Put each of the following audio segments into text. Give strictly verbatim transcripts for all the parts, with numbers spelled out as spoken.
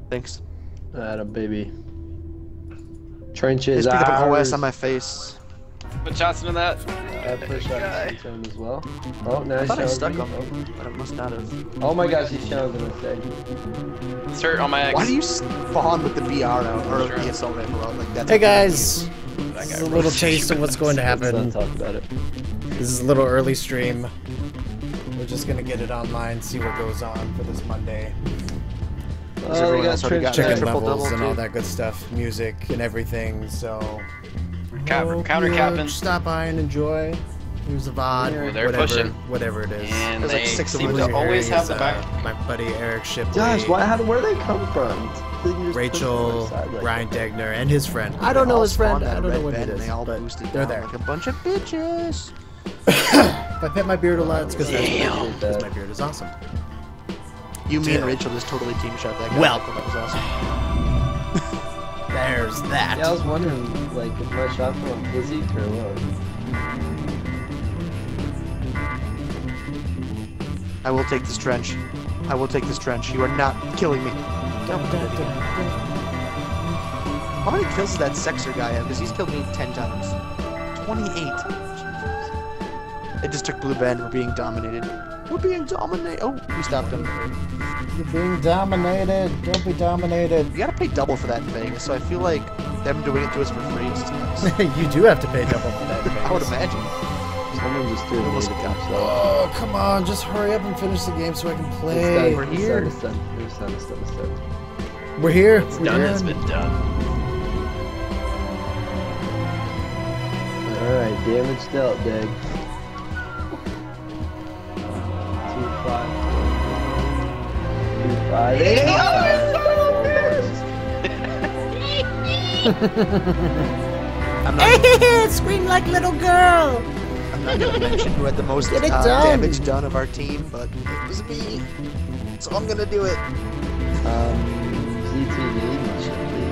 Thanks. Atta baby. Trenches. Just picked up an O S on my face. Put shots into that. I pushed up to him as well. Oh, nice. I thought I stuck him. him, but I must not have. Oh my gosh, he's challenging us, Dag. It's hurt on my X. Why do you spawn with the B R out or the assault rifle out like that? Hey guys, this is a little taste of what's going to happen. Let's not talk about it. This is a little early stream. We're just gonna get it online, see what goes on for this Monday. Oh, we got trench Chicken triple levels double and too. all that good stuff, music and everything. So Counter, hope counter you, uh, capping. Stop by and enjoy. Here's a V O D, Well, they're whatever, pushing. whatever it is. And There's they like six of seem them. to always have Is, the uh, back. my buddy Eric Shipley, Gosh, why, how, where do they come from? They can just Rachel, push them to the side like Brian that. Degner, and his friend. I They don't know all his friend. spawned I at don't know red what bed it and is, They all but boosted they're down there. like a bunch of bitches. If I pet my beard a lot, it's because Damn. because my beard is awesome. You, me, and Damn. Rachel just totally team shot that guy. Well. I thought that was awesome. There's that. Yeah, I was wondering, like, if my shots were on physique or what. I will take this trench. I will take this trench. You are not killing me. How many kills does that Sexer guy have? Because he's killed me ten times. twenty-eight. It just took Blue Band. We're being dominated. We're being dominated. Oh, we stopped him. You're being dominated. Don't be dominated. You gotta pay double for that in Vegas, so I feel like them doing it to us for free is nice. You do have to pay double for that. I would imagine. Someone just threw a Almost native a cap, so. Oh, come on. Just hurry up and finish the game so I can play. We're here. It's done, it's done, it's done, it's done. We're here. It's We're done. done. It's been done. Alright, damage dealt, Dag. Two, five. Two, five. I'm not, Scream like little girl. I'm not gonna mention who had the most Get it uh, done. damage done of our team, but it was me. So I'm gonna do it. Um, Z T V, Shipley.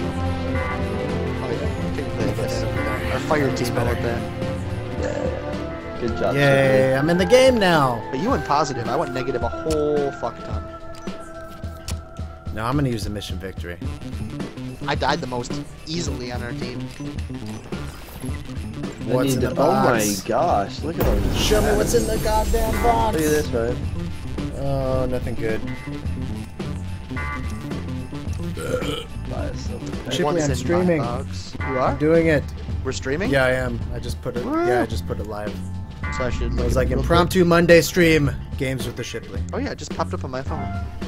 Oh yeah, okay, play this. Our fire team all at that. Yeah. Good job, Yay, I'm in the game now. But you went positive. I went negative a whole fuck ton. No, I'm gonna use the mission victory. I died the most easily on our team. Shipley. What's I in need the to- Oh my box? gosh, look at all this. Show me what's in the goddamn box. Look at this, right? Oh, nothing good. Buy a silver pen. Shipley, One's I'm in my streaming. box. You are? Doing it. We're streaming? Yeah, I am. I just put it. Yeah, I just put it live. So I should. It was like real impromptu Monday stream. Games with the Shipley. quick. Oh yeah, it just popped up on my phone.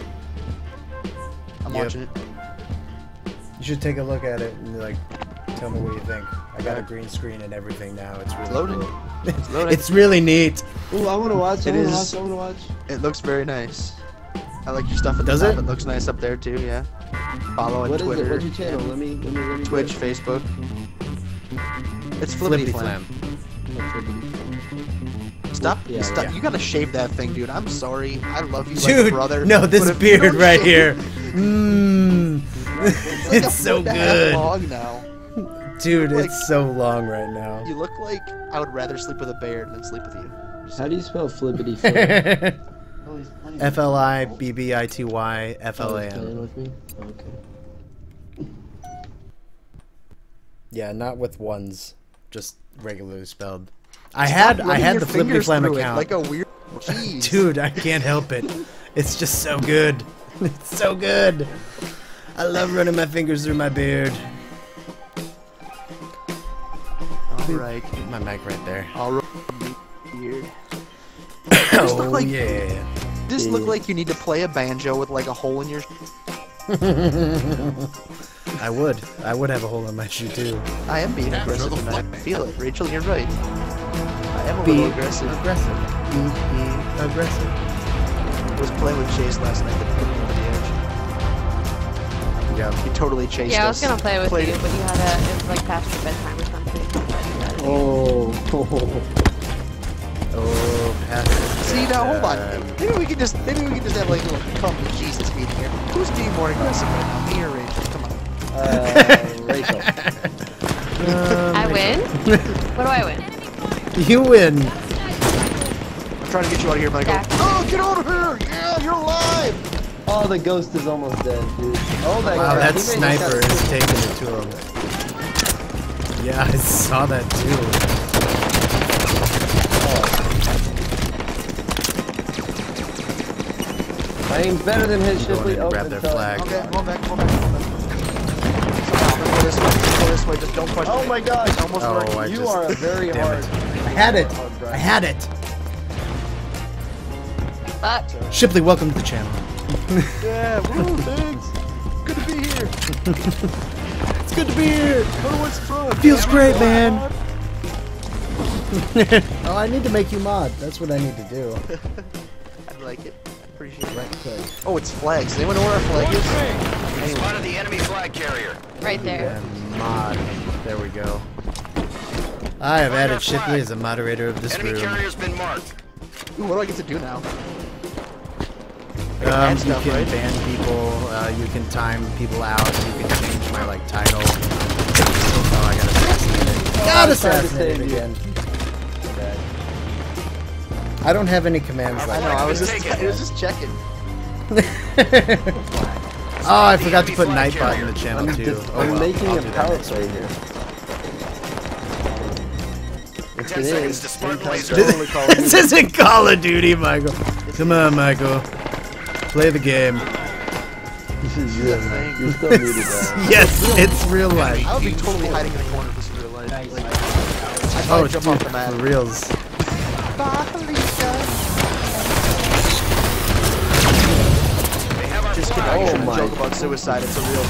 I'm Yep. watching it. You should take a look at it and like tell me what you think. I got a green screen and everything now. It's really It's loading. cool. It's loading. It's really neat. Ooh, I wanna watch, I It wanna is- watch, I wanna watch. It looks very nice. I like your stuff at the Does top. it? It looks nice up there too. Yeah. Follow on What is Twitter. it? What's your channel? Let me, let me, let me. Twitch, Facebook. It's FlibbityFlam. Stop! Yeah, stop! yeah. You gotta shave that thing, dude. I'm sorry. I love you like Dude, a brother. no, this but if you beard don't right shave- here. Mmm. It's, like a It's so foot and a half good. long now. Dude, Like- it's so long right now. You look like I would rather sleep with a bear than sleep with you. How do you spell flibbity flip? Oh, he's playing. F L I B B I T Y F L Oh, A he's playing M. with me? Okay. Yeah, not with ones, just regularly spelled. I Stop had I running had your the fingers FlibbityFlam through it account. like a weird. Jeez. Dude, I can't help it. It's just so good. It's so good. I love running my fingers through my beard. All right. Get my mic right there. All right. Weird. Just look Oh like- yeah. Just look like you need to play a banjo with like a hole in your. I would. I would have a hole in my shoe too. I am being aggressive and I feel it. Rachel, you're right. I am a Be little aggressive. Aggressive. Be, be aggressive. I was playing with Chase last night, but he put me over the edge. Yeah. He totally chased Yeah, I us. was gonna play with Played you, it. but you had a, it was like past your bedtime or something. Oh. Oh, pass it. See now, hold on. Um, Maybe we can just maybe we can just have like a little come to Jesus meeting here. Who's being more aggressive right now? Me or Rachel? Come on. Uh, Rachel. um, I win? What do I win? You win. I'm trying to get you out of here, Michael. Jack. Oh, get out of here! Yeah, you're alive! Oh, the ghost is almost dead, dude. Oh, that Wow, guy. that He may sniper just is have- taking it to him. Yeah, I saw that too. I aim better than his I'm going Shipley. in Oh, and grab their it's, uh, flag. Okay, go back, go back, go back. Somehow, let's go this way, let's go this way, just don't push Oh me. my gosh. It's almost Oh, working. I You just- are a very damn hard. it. I had it. hard I drive. had it. Fuck. Shipley, welcome to the channel. Yeah, woo, thanks. Good to be here. It's good to be here. Wonder what's fun. Feels great, man. Oh, I need to make you mod. That's what I need to do. I like it. I appreciate it. Right click. Oh, it's flags. Does anyone know where our flag is? Spotted the enemy flag carrier. Right there. And mod. There we go. I have added Shipley as a moderator of this Enemy room. carrier's been marked. Ooh, what do I get to do now? Um, Bad you stuff, can right? ban people. Uh, you can time people out. You can change my like title. Oh, I got assassinated. Got assassinated again. Okay. I don't have any commands I like know. I was Take just, it. I was just checking. Oh, I forgot to put Nightbot in the channel I'm, too. just, Oh, I'm well, making I'll a do that power next play week. here. If Ten it seconds is, to Spartan then laser. Totally Call of This Duty. isn't Call of Duty, Michael. Come on, Michael. Play the game. this is Yeah, real, man. thank You're still muted, man. Yes, it's real life. I would be totally hiding in a corner if this was real life. Like, I'd Oh, probably it's jump off the map. for reals. They have our Just kidding. flag. I Oh shouldn't my. joke about suicide. It's a real.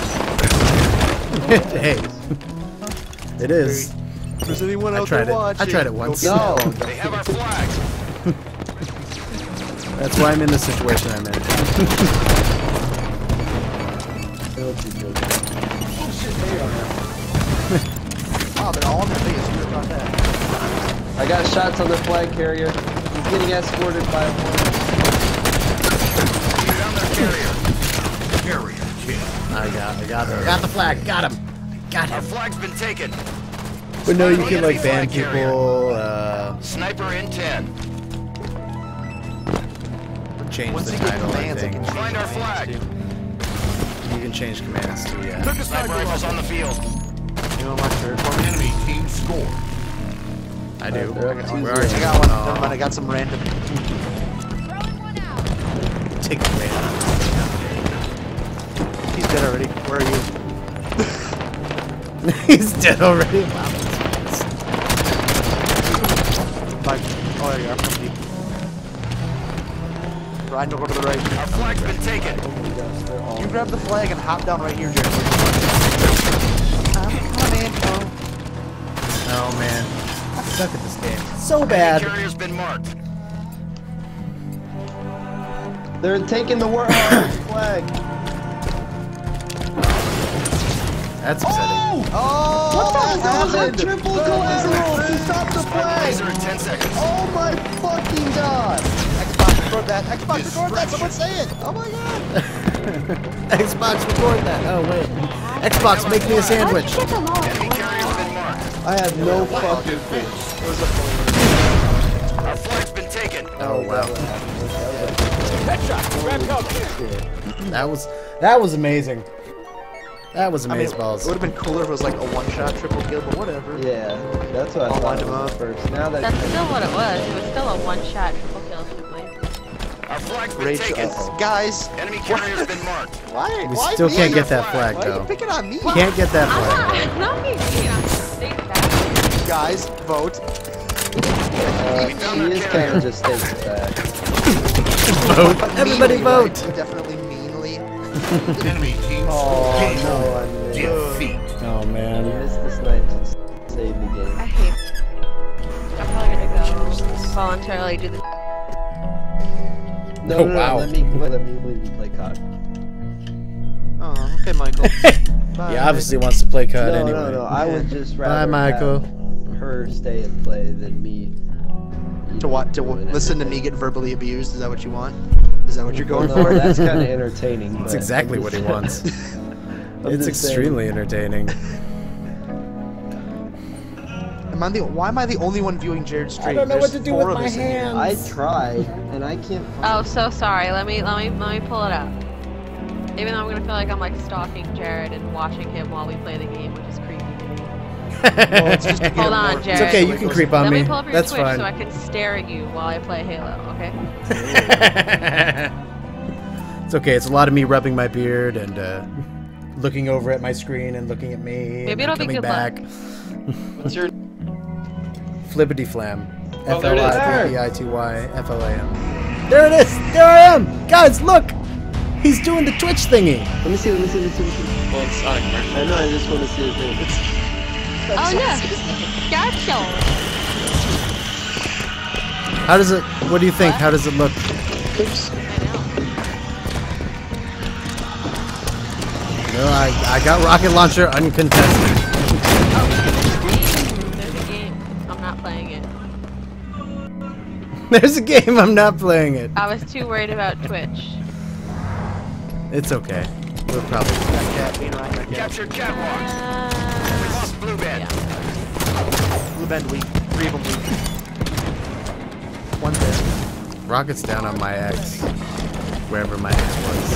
Hey, it is. If there's anyone I out tried there it. watching, I tried it go once. kill No. them. They have our flags. That's why I'm in the situation I'm in. Oh, they're all on their face. Who would've thought that? I got shots on the flag carrier. He's getting escorted by a horse. Down their carrier. Carrier kill. I got, I got, I got the flag. Got him. Got Our him. flag's been taken. But no, you Spotted can like enemy ban flag carrier. people. Uh, Sniper in ten. change Once the you get title. I commands, I think can change Find our commands, flag. too. you can change commands too. Yeah. Sniper rifles on the field. Anyone want shirt for me? Enemy team score. I do. They're up I two Where are got, you? I got one. Oh. Never mind. I got some random. Take the man. He's dead already. Where are you? He's dead already. Wow. Like, oh, there you are. From deep. Ryan, don't go to the right. Our flag's been taken. You grab the flag and hop down right here, Jared. I'm coming. Oh. Oh man. I suck at this game. So Enemy bad. carrier's been marked. They're taking the warhorse flag. That's upsetting. Oh! What the that hell? happened. Triple collateral to stop the Spotted flag. laser in ten seconds. Oh my fucking god. Xbox, record that. Xbox, record that. Someone say it. Oh my god. Xbox, record that. Oh wait. Xbox, make me a sandwich. Get them all. Enemy carrier's been marked. I have no fucking clue. Our flag's been taken. Oh wow. Headshot. Grab cover. That was that was amazing. That was I mean, it amazeballs. would have been cooler if it was like a one-shot triple kill, but whatever. Yeah, that's what I I'll thought wind it him was up. first. Now that That's still what it was. It was still a one-shot triple kill, Shipley. Our flag's been Rage. taken. Uh, guys, Enemy carrier's been marked. why? We why still me? can't get that flag Why are you though. picking on me? Can't get that I'm flag. not, I'm not being mean. I'm just stating that. Guys, vote. uh, he is kind of just stating that. Vote. Everybody Meanly, vote. right? Definitely meanly. Enemy team Oh no, I missed. defeat. Oh I man. missed the snipe to s- save the I game. hate. I'm probably gonna go voluntarily do this. No, Oh, no, no, wow. let me let me leave you play C O D. Oh, okay, Michael. Bye. He obviously wants to play C O D No, anyway. no, no. I would just rather Michael. have her stay and play than me. you To know, what? To doing listen to me everything. get verbally abused? Is that what you want? Is that what you're going No, for? that's kind of entertaining. That's but exactly I'm what just- he wants. I'm It's just saying. extremely entertaining. Am I the, why am I the only one viewing Jared's stream? I don't know There's what to do four with of my us in here. hands. I tried, and I can't find Oh, so sorry. Let me let me let me pull it up. Even though I'm gonna feel like I'm like stalking Jared and watching him while we play the game, which is creepy to me. Well, it's just to get Hold him on, more- Jared. It's okay, you can creep on Let me. me pull up your That's Twitch fine. so I can stare at you while I play Halo, okay? It's okay. It's a lot of me rubbing my beard and uh, looking over at my screen and looking at me. Maybe and it'll be coming good back. luck. What's your FlibbityFlam. Oh, F there L it is. I P B I T Y F L A M. There it is! There I am! Guys, look! He's doing the Twitch thingy! Let me see, let me see, let me see, let me see. Well, it's not a commercial. I know, I just want to see the thing. Oh yeah, gotcha. How does it... What do you think? How does it look? Oops. I know. No, I, I got rocket launcher uncontested. Oh, there's a game. I'm not playing it. There's a game, I'm not playing it. I was too worried about Twitch. It's okay. We'll probably... Red cat, being around red cat. Captured catwalks. Uh, We lost Blue Band. Blue bend weak. Three of them weak. One's there. Rocket's down on my X. Wherever my X was.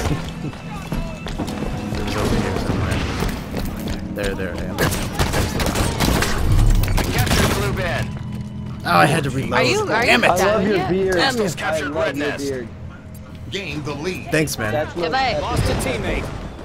It was over here somewhere. There, there I am. There's the rocket. We captured Blue Band. Oh, I had to reload. Are you- are you Damn it! I love Diamond your yet? beard. Hostiles I captured love Red your Nest. beard. Gained the lead. Thanks, man. That's what, Goodbye. that's Lost a teammate.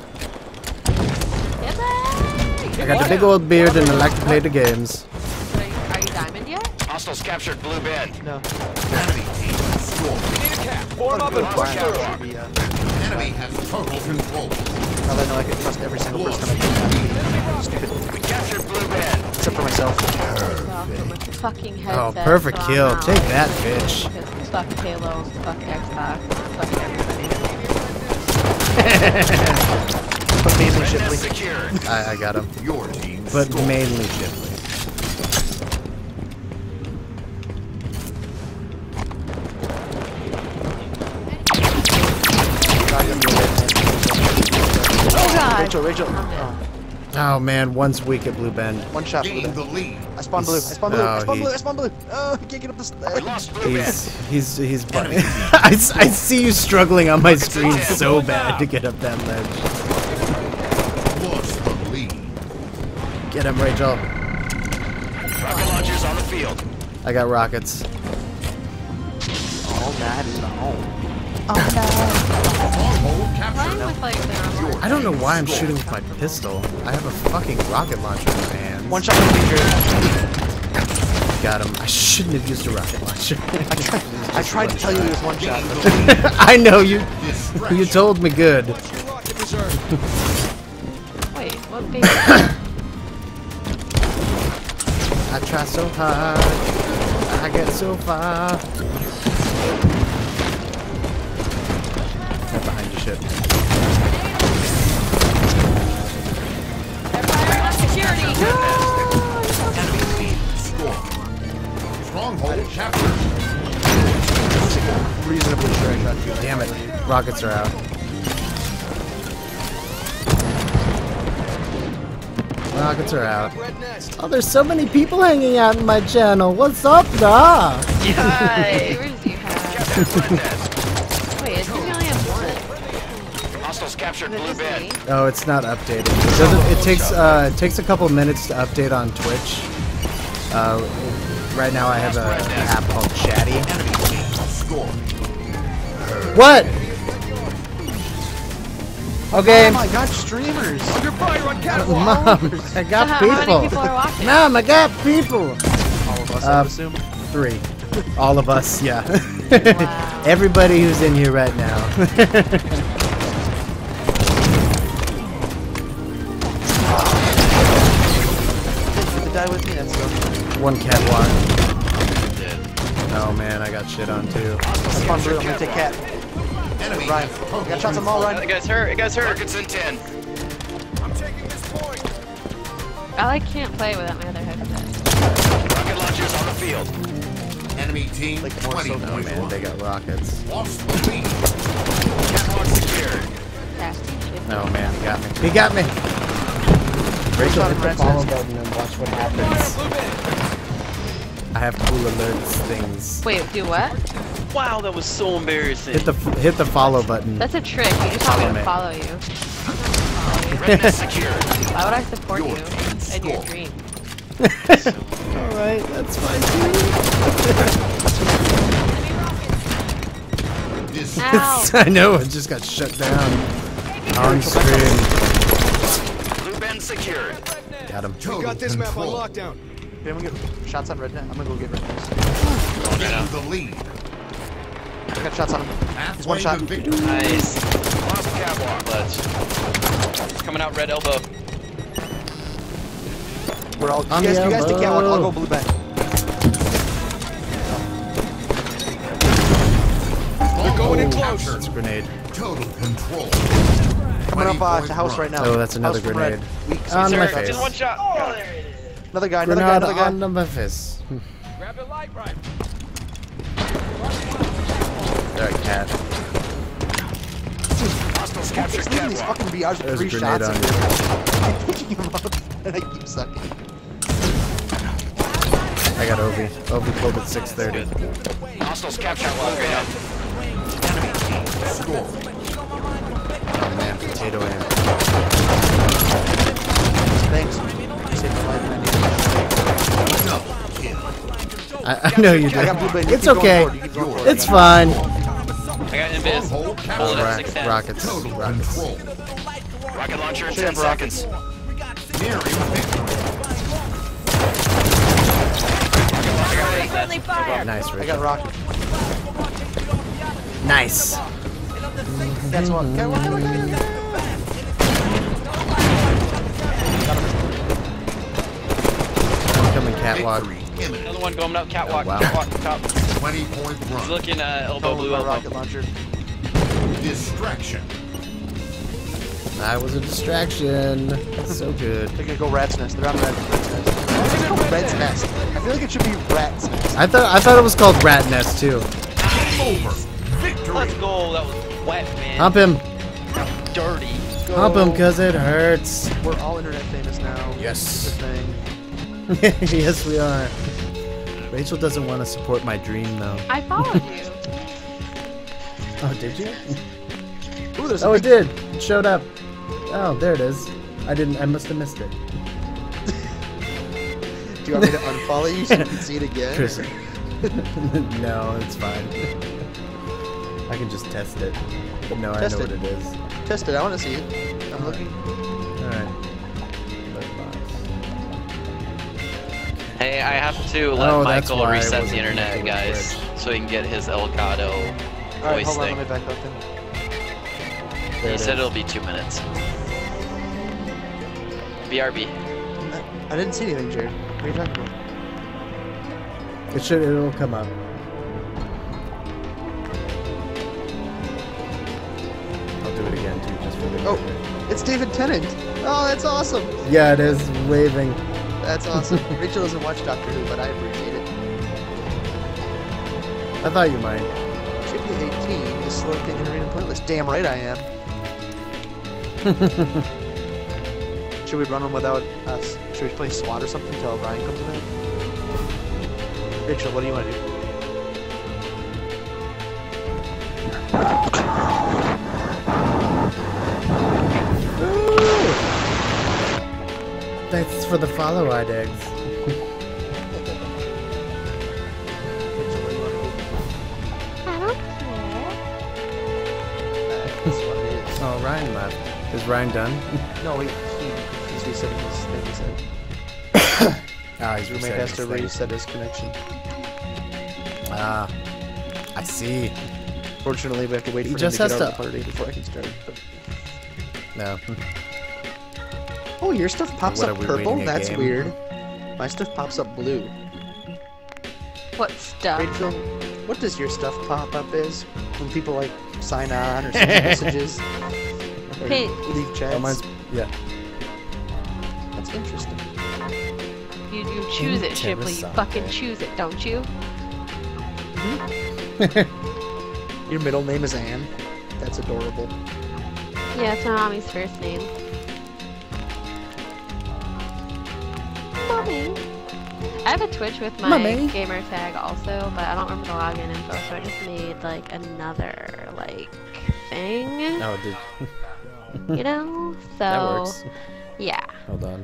Goodbye. I got the big old beard and I like to play the games. Are you, are you diamond yet? Hostiles captured Blue Band. No. Enemy team score. Need a cap. Form up and Lost push cat through. should be, uh, Enemy has total control. now that I know I can trust every single person I can. Stupid. We captured Blue Band. Except for myself. Off with my fucking headset. Oh, perfect so I'm kill. out. Take that, bitch. Because fuck Halo, fuck Xbox, fuck everybody. But mainly Red Shipley. Nest secured. I, I got him. Your team But scored. mainly Shipley. Oh god! Rachel, Rachel. I'm dead. Oh, Oh man, one's weak at Blue Bend. one shot blue Gained the bend. lead. I spawned blue. I spawned blue. I Oh, spawned he- blue. I spawned blue. Oh, he can't get up the We stairs. lost Blue Band. He's he's he's bunny. I, s- I see you struggling on my screen so bad to get up that ledge. Lost the lead. Get him, Rachel. Rocket launchers on the field. I got rockets. All that is home. Stronghold captured. Playing with like their I don't know why I'm shooting with my pistol. I have a fucking rocket launcher in my hands. One shot from Jared. Got him. I shouldn't have used a rocket launcher. I tried to tell you it was one shot. Gained But the lead. I know you. Distraction. You told me good. Wait, what baby? I try so hard. I get so far. Right behind you, shit. They're firing on security! Enemy team score. Stronghold captured. reasonably sure I tried to do that. Damn it. Rockets are out. Rockets are out. Oh, there's so many people hanging out in my channel. What's up, da? Yay! Where's you have? Captured Red Nest. Wait, I think we only have one. Hostiles captured Is it Blue just Band. me? Oh, it's not updated. It, doesn't, it takes uh, it takes a couple minutes to update on Twitch. Uh, right now I have a, an app called Chatty. Enemy team score. What? Okay, Oh my god, streamers! Under fire on catwalk. Mom, I So got how, how people. many people are watching? Mom, I got people. All of us, I Uh, would assume. Three. All of us, yeah. Wow. Everybody who's in here right now. Did they die with me? That's so. One catwalk. Oh man, I got shit on too. That's fun, blue. I'm gonna take cat. Enemy Ryan. has I total got shots on them all, control. Ryan. It guy's hurt. It guy's hurt. Targets in ten. I'm taking this point. I like can't play without my other headset. Rocket launchers on the field. Enemy team Like more twenty so Oh point man, one. they got rockets. Lost the lead. Catwalk secured. Casting shit. Oh man, he got me. He got me. Rachel, shot hit on the Red's follow nest. button and watch what happens. I have cool alerts things. Wait, do what? Wow, that was so embarrassing. Hit the hit the follow button. That's a trick. You just want me to follow you. Readiness secured. Why would I support you in your dream? Alright, that's fine too. Ow. I know, it just got shut down. On screen. Blue bend secured. Got him. We got this map on lockdown. Okay, I'm gonna get shots on Rednet. I'm gonna go get Rednet. Going right now. The lead. I got shots on him. He's one shot. Nice. Off the catwalk. Let's. He's coming out red elbow. We're all. On You guys, the you guys take elbow. catwalk. I'll go blue bend. We're going in close. That's a grenade. Total control. Coming up uh, to house right now. Oh, that's another House from grenade. Red. Weak. On Sir, my just face. one shot. Oh, there it is. Another guy. Another guy. Grenade Another guy. on my face. Grab it light right. Alright, cat. Hostiles captured Leaving these catwalk. fucking B Rs with There's a three grenade shots. on in you. me. I'm picking him up and I keep sucking. I got Ovi. Ovi pulled at six thirty. Hostiles captured catwalk right now. Enemy team score. Oh man, potato aim. Thanks. You saved my life, man. I, I know you I got blue did. band. You It's keep going okay. forward, you keep going forward. It's fine. I got invis. Oh, Hold it ra at six ten. rockets. Rockets. Rocket launcher in Should ten have rockets. seconds. Nice, I Richard. got rocket. Nice. That's one. Okay, well, okay, okay, okay. I'm coming catwalk. Another one going up catwalk. Oh, wow. Catwalk top. twenty point He's run. looking uh, elbow Oh, blue my elbow. rocket launcher. Distraction. That was a distraction. That's so good. They're gonna go rat's nest. They're on red, red's nest. Why is it called red's nest? I feel like it should be rat's nest. I thought I thought it was called rat nest too. Over. Victory. Let's go. That was wet, man. Hump him. Dirty. Hump him cause it hurts. We're all internet famous now. Yes. It's a thing. Yes, we are. Rachel doesn't want to support my dream though. I followed you. Oh, did you? Ooh, there's Oh, a it did. It showed up. Oh, there it is. I didn't. I must have missed it. Do you want me to unfollow you so you can see it again? Chris. No, it's fine. I can just test it. But no, Test I know it. what it is. Test it. I want to see it. I'm looking. Alright. Hey, I have to let Oh, that's Michael why I reset the wasn't internet, doing guys, quick. so he can get his Elgato All right, voice hold on. thing. Let me back up then. There He it said is. it'll be two minutes. B R B. I didn't see anything, Jared. What are you talking about? It should. It'll come up. I'll do it again too, just for the. Oh, it's David Tennant. Oh, that's awesome. Yeah, it is waving. That's awesome. Rachel doesn't watch Doctor Who, but I appreciate it. I thought you might. Shipley eighteen is selecting an arena playlist. Damn right I am. Should we run one without us? Should we play SWAT or something until Ryan comes in? Rachel, what do you want to do? Thanks for the follow, Idegs. I don't care. That's what it is. Oh, Ryan left. Is Ryan done? No, he, he, he's resetting his thing, he said. Ah, he's His roommate resetting has to his thing. reset his connection. Ah, I see. Fortunately, we have to wait He for just him to has get out to- of the party before I can start. But... No. Oh, your stuff pops What, up are we purple? reading a That's game? weird. My stuff pops up blue. What stuff? Rachel, what does your stuff pop up as? When people like sign on or send messages? Or Pink. leave chats? Oh, mine's yeah. That's interesting. You, you choose it, Shipley. You fucking choose it, don't you? Your middle name is Anne. That's adorable. Yeah, it's my mommy's first name. Mommy. I have a Twitch with my Mommy. gamer tag also, but I don't remember the login info, so I just made like another like thing. Oh, dude. You know? So That works. yeah. Hold on.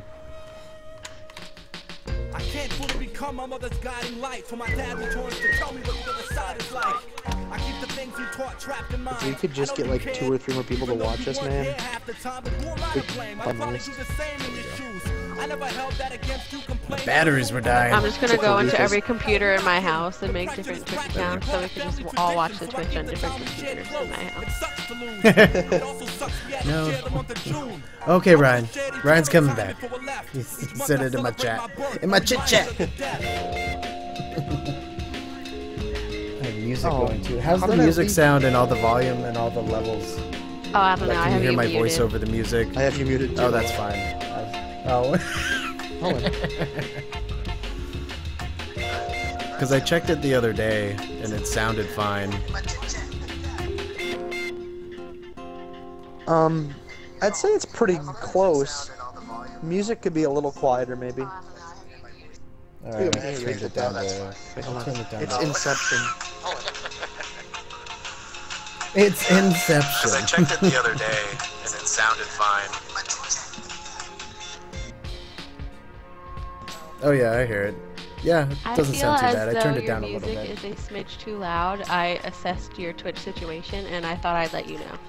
I can't fully become my mother's guiding light, for my dad returns to tell me what the other side is like. I keep the things he taught trapped in mind. If we could just get like two or three more people to watch us, man. The batteries were dying. I'm just gonna go into every computer in my house and make different Twitch accounts so we can just all watch the Twitch on different computers in my house. No. Okay, Ryan. Ryan's coming back. He said it in my chat. In my chit chat. I have music Oh, going too. How's how the did I music leave? sound and all the volume and all the levels? Oh, I don't Like, know. I can you have hear you my muted. voice over the music? I have you muted. Too. Oh, that's fine. Oh. Because I checked it the other day and it sounded fine. Um, I'd say it's pretty close. Music could be a little quieter, maybe. Alright, Yeah, I yeah, turned yeah, it down that's to... Wait, hold on. Turn it down It's to- Inception. It's Inception. Because I checked it the other day and it sounded fine. Oh yeah, I hear it. Yeah, it I doesn't feel sound too as bad. I though turned it your down a little music bit. is a smidge too loud. I assessed your Twitch situation and I thought I'd let you know.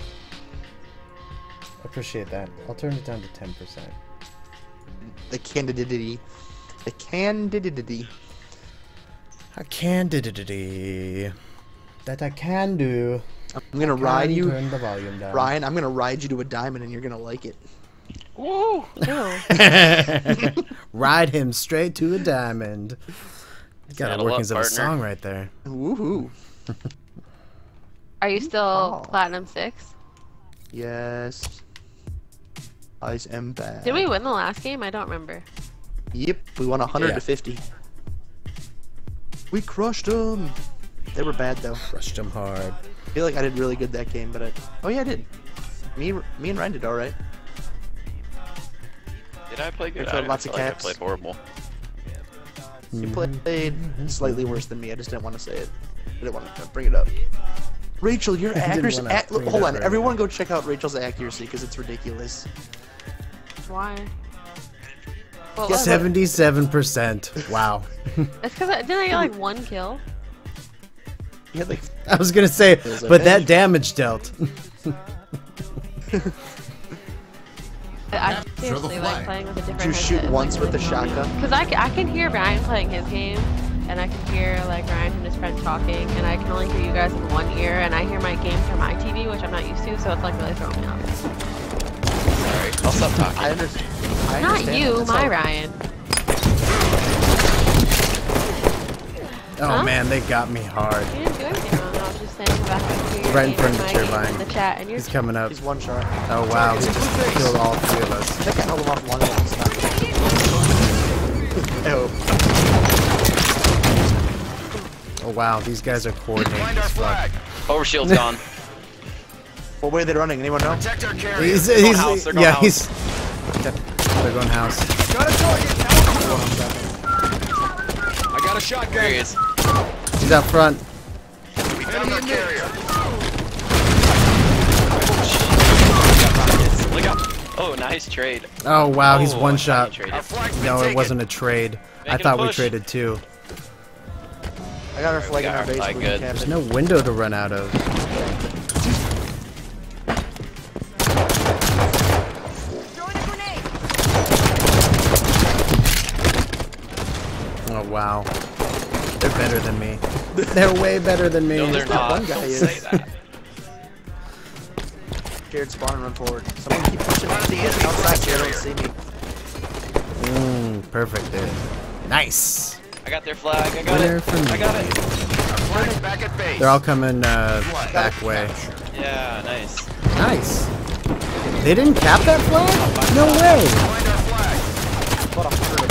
Appreciate that. I'll turn it down to ten percent. The candidity. The candidity. A candidity that I can do. I'm gonna ride Can you, Turn the volume down. Ryan. I'm gonna ride you to a diamond, and you're gonna like it. Woo! Ew. Ride him straight to a diamond. Got the Saddle workings up, of a partner. song right there. Woohoo! Are you still Oh. Platinum six? Yes. I am bad. Did we win the last game? I don't remember. Yep, we won one hundred Yeah. to fifty. We crushed them. They were bad though. Crushed him hard. I feel like I did really good that game, but I. Oh yeah, I did. Me, me and Ryan did all right. Did I play good? I tried I lots feel of like I caps. played horrible. You played slightly worse than me. I just didn't want to say it. I didn't want to bring it up. Rachel, your didn't accuracy. wanna Ac- bring it hold up on, right everyone, now. go check out Rachel's accuracy because it's ridiculous. Why? Well, Guess what- Seventy-seven percent. Wow. It's because I didn't I get like one kill? You had like. I was gonna say, was but okay. that damage dealt. I Capture the seriously like flag. playing with a different Did you shoot headset. once with the shotgun? Because I, ca- I can hear Ryan playing his game, and I can hear like Ryan and his friend talking, and I can only hear you guys in one ear, and I hear my game through my T V, which I'm not used to, so it's like really throwing me off. Sorry, I'll stop talking. I understand. I Not understand. you, That's my how- Ryan. Oh Huh? man, they got me hard. You didn't do anything wrong. I was just saying about how you hear your Right in game front of and the my tier game line. in the chat, and you're He's coming up. He's one shot. Oh wow, he just killed all three of us. I think I held him off long enough. Oh. Oh wow, these guys are coordinated Find our as fuck. flag. Overshield's gone. What way are they running? Anyone know? Protect our carrier. He's, They're going he's, house, they're going yeah, house. he's. They're going house. Got a target. I got a shotgun. There he is. He's out front. We found our carrier. Look out. Oh, nice trade. Oh wow, he's Oh, one I thought shot. you traded. Our flag's been No, it taken. wasn't a trade. I Making a thought we push. traded two. I got our flag in got our our base. flag We good. can cap There's it. no window to run out of. Oh wow. They're better than me. They're way better than me. No, they're that not. one guy Don't is. say that. Jared, spawn and run forward. Someone keep pushing me. Get outside. Jared, don't see me. Mmm, perfect, dude. Nice. I got their flag. I got Winner it. for me. I got it. Our flag's back at base. They're all coming uh, back way. Yeah, nice. Nice. They didn't cap that flag? No way. Find our flag. But I'm hurt.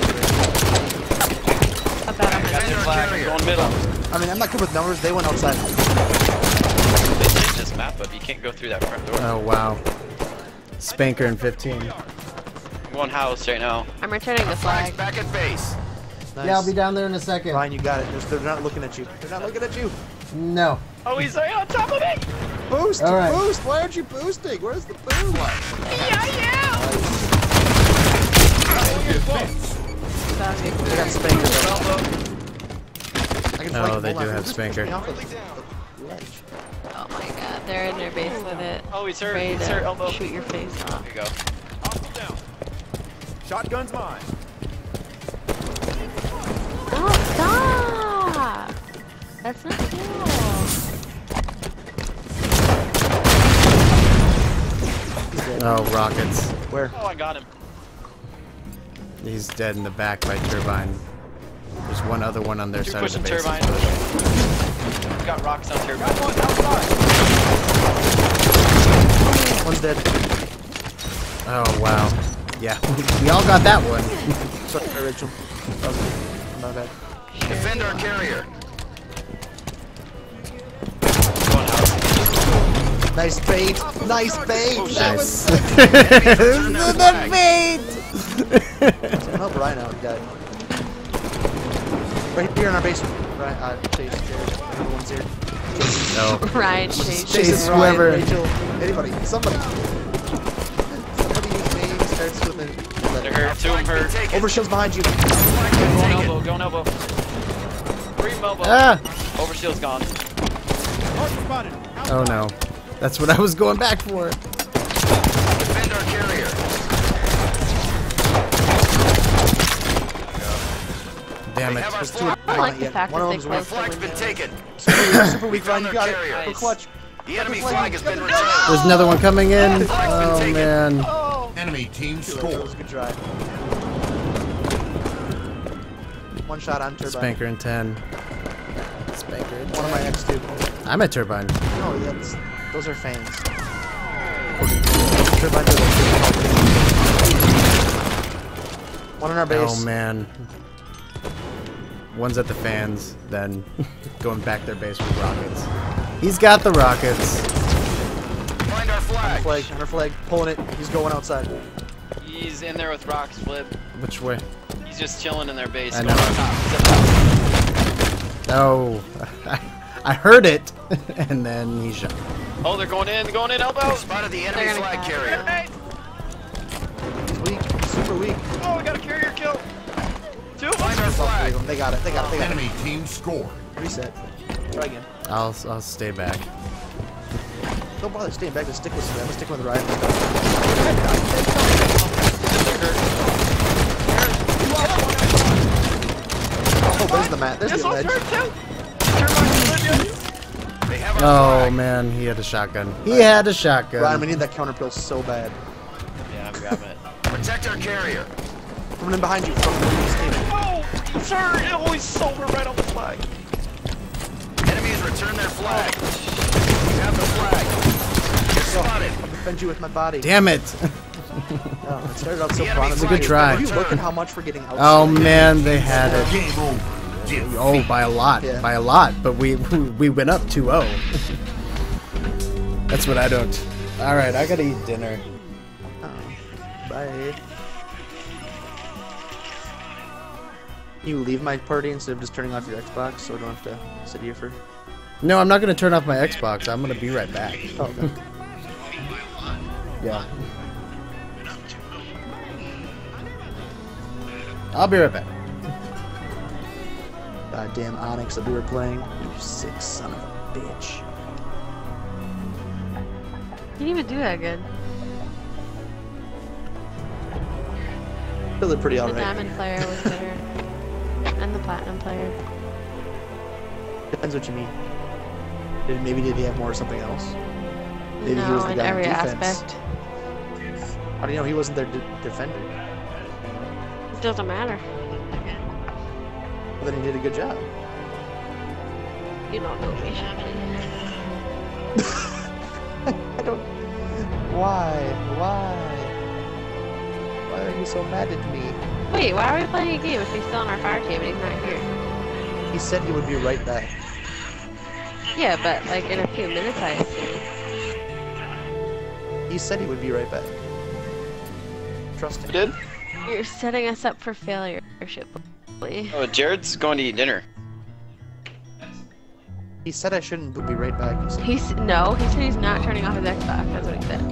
about I got a their flag. I'm going middle. I mean, I'm not good with numbers. They went outside. They changed this map up. You can't go through that front door. Oh wow. Spanker in fifteen. I'm going house right now. I'm returning the Flag's flag. back at base. Nice. Yeah, I'll be down there in a second. Ryan, you got it. They're, they're not looking at you. They're not looking at you. No. Oh, he's right on top of me! Boost! All right. Boost! Why aren't you boosting? Where's the boost? Yeah, yeah! They got Spanker. I can flank Oh, him. they Hold do on. have Just Spanker. push me off of the ledge. Oh my god, they're in their base with it. Oh, he's hurt. Ready He's to hurt. Elbow. shoot your face off. Here you go. Shotgun's mine. Oh, stop! That's not cool. He's dead. Oh, rockets. Where? Oh, I got him. He's dead in the back by turbine. There's one other one on their You're side of the pushing base. turbine. We got rocks on turbine. One's dead. Oh, wow. Yeah, we all got that one. Sorry, Rachel. That was my bad. Defend our carrier. Going out. Nice bait. Nice bait. That was Nice. The bait! help Ryan out. He died. Right here in our basement. Right, uh, Chase, Jared, everyone's here. No. Ryan chased. Chase Ryan, whoever. Rachel, anybody, somebody. Somebody whose name starts with an They're hurt. Two of them hurt. Overshield's behind you. Go on elbow. Go on elbow. Three elbow. Ah! Overshield's gone. Oh no. That's what I was going back for. Defend our carrier. Damn They it. have our There's two flag. I like the yet. fact One that of they them's closed the Flag's been window. taken. Super, super weak, Ryan. You got it. Nice. Go clutch. The enemy flag has been returned. There's another one coming in. Oh man. Enemy team That score. was a good try. One shot on turbine. Spanker in ten. Spanker in One of my ten. X two. I'm at turbine. No, that's those are fans. Turbine to the One in our base. Oh man. One's at the fans, then going back their base with rockets. He's got the rockets. Find our On flag. our flag, on our flag, pulling it. He's going outside. He's in there with rocks, Flip. Which way? He's just chilling in their base. I Going know. on top. He's up top. Oh, I heard it, and then he shot. Oh, they're going in. Going in elbow. Spotted the enemy They're gonna flag catch carrier. Hey. He's weak. Super weak. Oh, we got a carrier kill. Two. Find our All three flag. of them. They got it. They got it. They got Enemy team score. it. Reset. Try again. I'll I'll stay back. Don't bother staying back. Just stick with them. I'm sticking with Ryan. Oh, there's the mat. There's This the one's ledge. hurt too. Turbine. They have our Oh man, he had a shotgun. He had a shotgun. Ryan, we need that counter pill so bad. Yeah, I'm grabbing it. flag. Protect our carrier. Coming in behind you. From the escape. Oh, he's hurt. Oh, he's sober right on the flag. Enemies return their flag. We have the flag. You're spotted. I'll defend you with my body. Damn it! Oh, it started out so The enemy promising. It's a good try. If you look at how much we're getting out. Oh man, they had it. Game over. Defeat. Oh, by a lot, Yeah. by a lot. But we we went up two oh. That's what I don't. All right, I gotta eat dinner. Oh, bye. You leave my party instead of just turning off your Xbox, so I don't have to sit here for. No, I'm not gonna turn off my Xbox. I'm gonna be right back. Oh, okay. Yeah. I'll be right back. Goddamn Onyx that we were playing. You sick son of a bitch. You didn't even do that good. Really pretty The alright. diamond player was better. And the platinum player. Depends what you mean. Did, maybe did he have more or something else? Maybe he was No, the in guy on every defense. aspect. How do you know he wasn't their de defender? It doesn't matter. Well, then he did a good job. You don't know me, Shipley. I don't. Why? Why? Why are you so mad at me? Wait, why are we playing a game if he's still on our fire team and he's not here? He said he would be right back. Yeah, but like in a few minutes, I assume. He said he would be right back. Trust him. Did? You're setting us up for failure, Shipley. Oh, Jared's going to eat dinner. He said I shouldn't, but be right back. He said. He's no. He said he's not turning off his Xbox. That's what he said.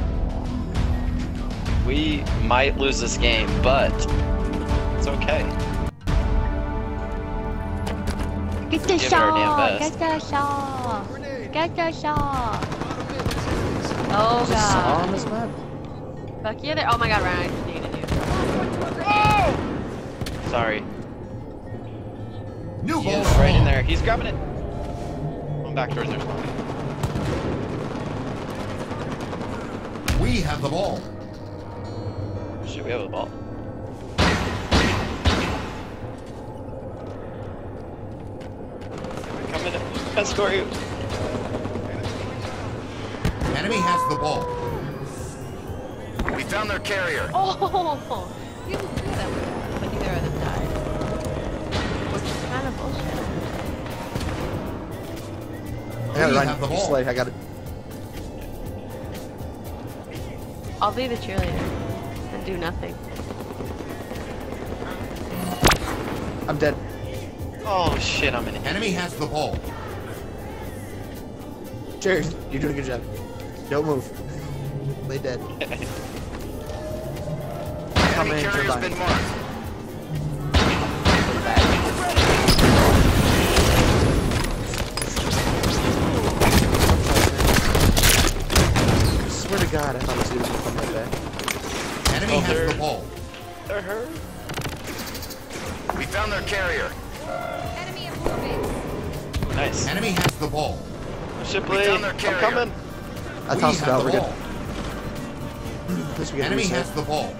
We might lose this game, but it's okay. Get the Give it our damn shot! best. Get the shot! Get the shot! Oh Is there saw on god. this map? Fuck yeah, there. Oh my god, Ryan, I just needed you. Sorry. New He ball. is right in there. He's grabbing it. Going back towards their spawn. We have the ball. Shit, we have the ball. Come in, escort you. Enemy has the ball. We found their carrier. Oh! You didn't do that with that, but neither of them died. Which is kind of bullshit. I got it, We Ryan. have the You ball. slay, I got it. I'll be the cheerleader and do nothing. I'm dead. Oh shit, I'm in it. Enemy has the ball. Jared, you're doing a good job. Don't move. Lay dead. Come Enemy in, carrier's turbine. been marked. I swear to God, I thought this dude was gonna come right back. Enemy Oh, has there. the ball. They're hurt. We found their carrier. Nice. Enemy has the ball. Shipley, We found their I'm carrier. coming. I We tossed it have out, the we're good. ball. At least we get a Enemy reset. has the ball.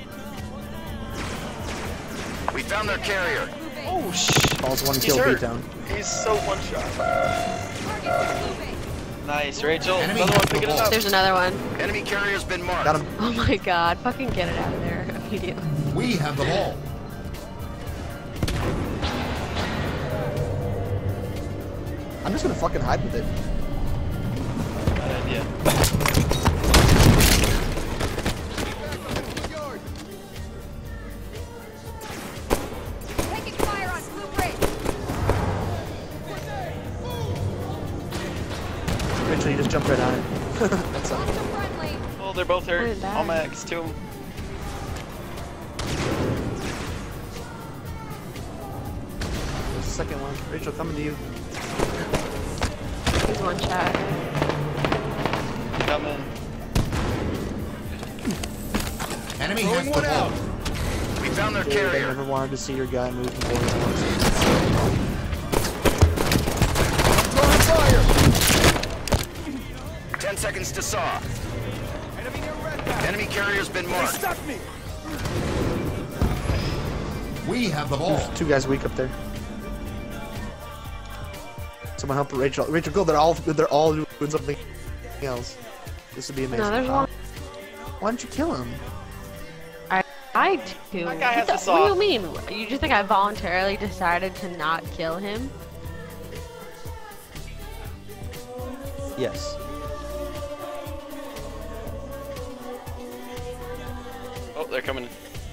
We found their carrier. Oh shit. Balls one He's kill hurt. beatdown. He's so one shot. Nice, Rachel. Enemy Another has one the picking it ball. up. There's another one. Enemy carrier's been marked. Got him. Oh my god, fucking get it out of there immediately. We have the ball. I'm just gonna fucking hide with it. Bad idea. Taking fire on Blue Bridge. Rachel, you just jumped right on it. That's Lost up. a friendly. Oh, they're both hurt. Where's that? All my X to them. There's the second one. Rachel, coming to you. He's one shot. Coming. Enemy has the ball. We found their Jared, I carrier. never wanted to see your guy move more than once. Ten seconds to saw. Enemy carrier's been marked. Stuck me. We have the ball. There's two guys weak up there. Someone help Rachel. Rachel, go. They're all they're all doing something else. This would be amazing. No, there's one. Why don't you kill him? I tried to. That guy has What a the- saw. What do you mean? You just think I voluntarily decided to not kill him? Yes. Oh, they're coming.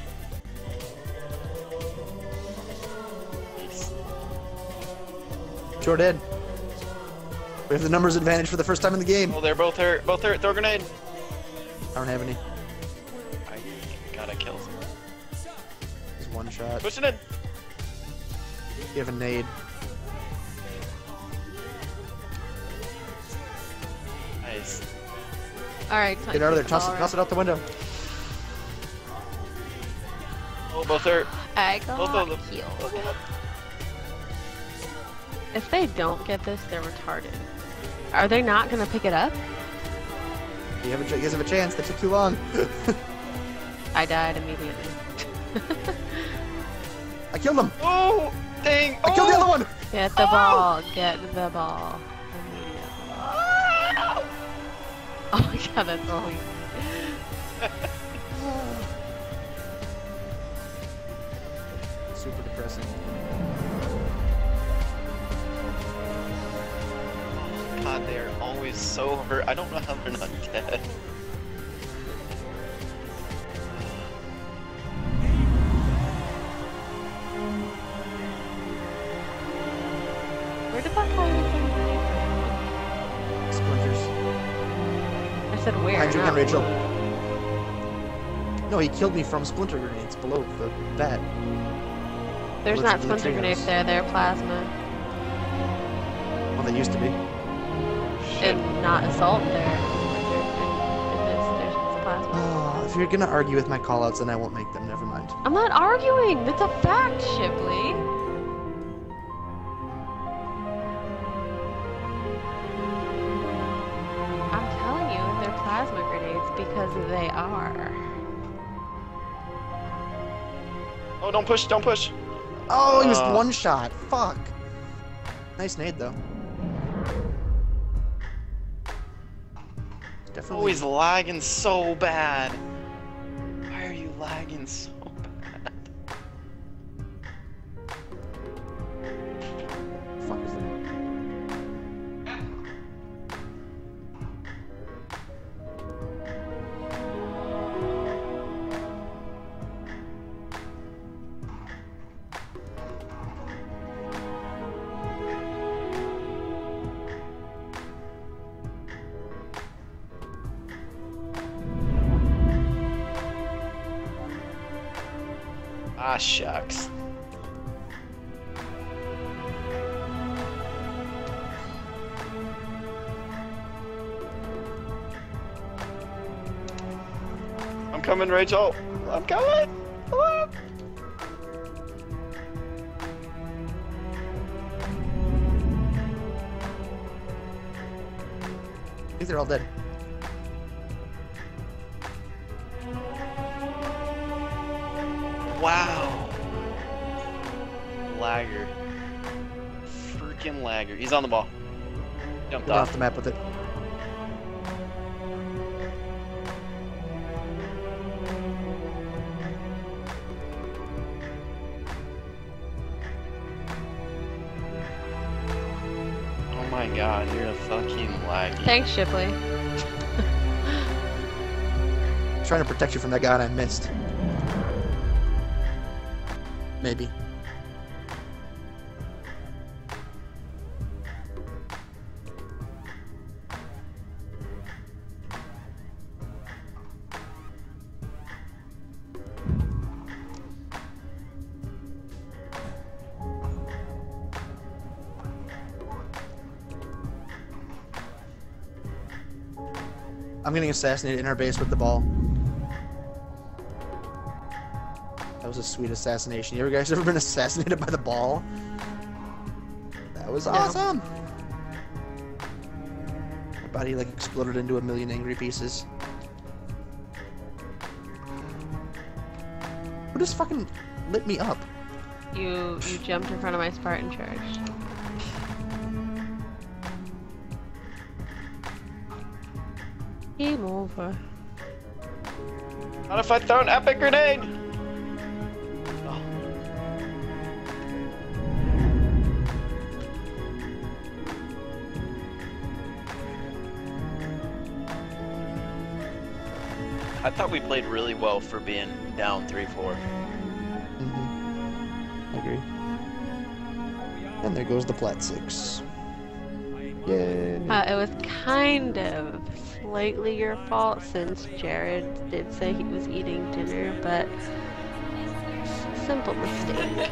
Nice. Jordan. We have the numbers advantage for the first time in the game. Oh, they're both hurt. Both hurt. Throw a grenade. I don't have any. I gotta kill him. There's one shot. Pushing in. You have a nade. Nice. Alright, Get out of there. Toss it, toss it out the window. Oh, both hurt. I Both got of them. killed. Both of them. If they don't get this, they're retarded. Are they not gonna pick it up? You, have a, you guys have a chance. That took too long. I died immediately. I killed him. Oh, dang. I killed the other one. Get the ball. Get the ball. Immediately. Oh my god, that's all we Super depressing. God, they are always so hurt. I don't know how they're not dead. you again, No. Rachel. No, he killed me from splinter grenades below the bat. There's Let's not do the splinter grenades trios. there, they're plasma. Well, they used to be. And not assault there. Splinter. And in this, there's plasma. Oh, if you're gonna argue with my callouts, then I won't make them. Never mind. I'm not arguing! That's a fact, Shipley! I'm telling you, they're plasma grenades because they are. Oh, don't push, don't push. Oh, he was Uh. one shot. Fuck. Nice nade though. Definitely. Oh, he's lagging so bad. Why are you lagging so bad? Fuck is that? Ah, shucks. I'm coming, Rachel. I'm coming. Hello. I think they're all dead. Wow. Lagger. Freaking lagger. He's on the ball. Jumped Get off off. the map with it. Oh my god, you're a fucking laggy. Thanks, Shipley. Trying to protect you from that guy and I missed. Maybe. I'm getting assassinated in our base with the ball. That was a sweet assassination. You ever guys ever been assassinated by the ball? That was awesome. My body like exploded into a million angry pieces. Who just fucking lit me up? You you jumped in front of my Spartan charge. Game over. Not if I throw an epic grenade! Oh. I thought we played really well for being down three four. Mm-hmm. I agree. And there goes the plat six. Yay. Uh, it was kind of slightly your fault since Jared did say he was eating dinner, but simple mistake.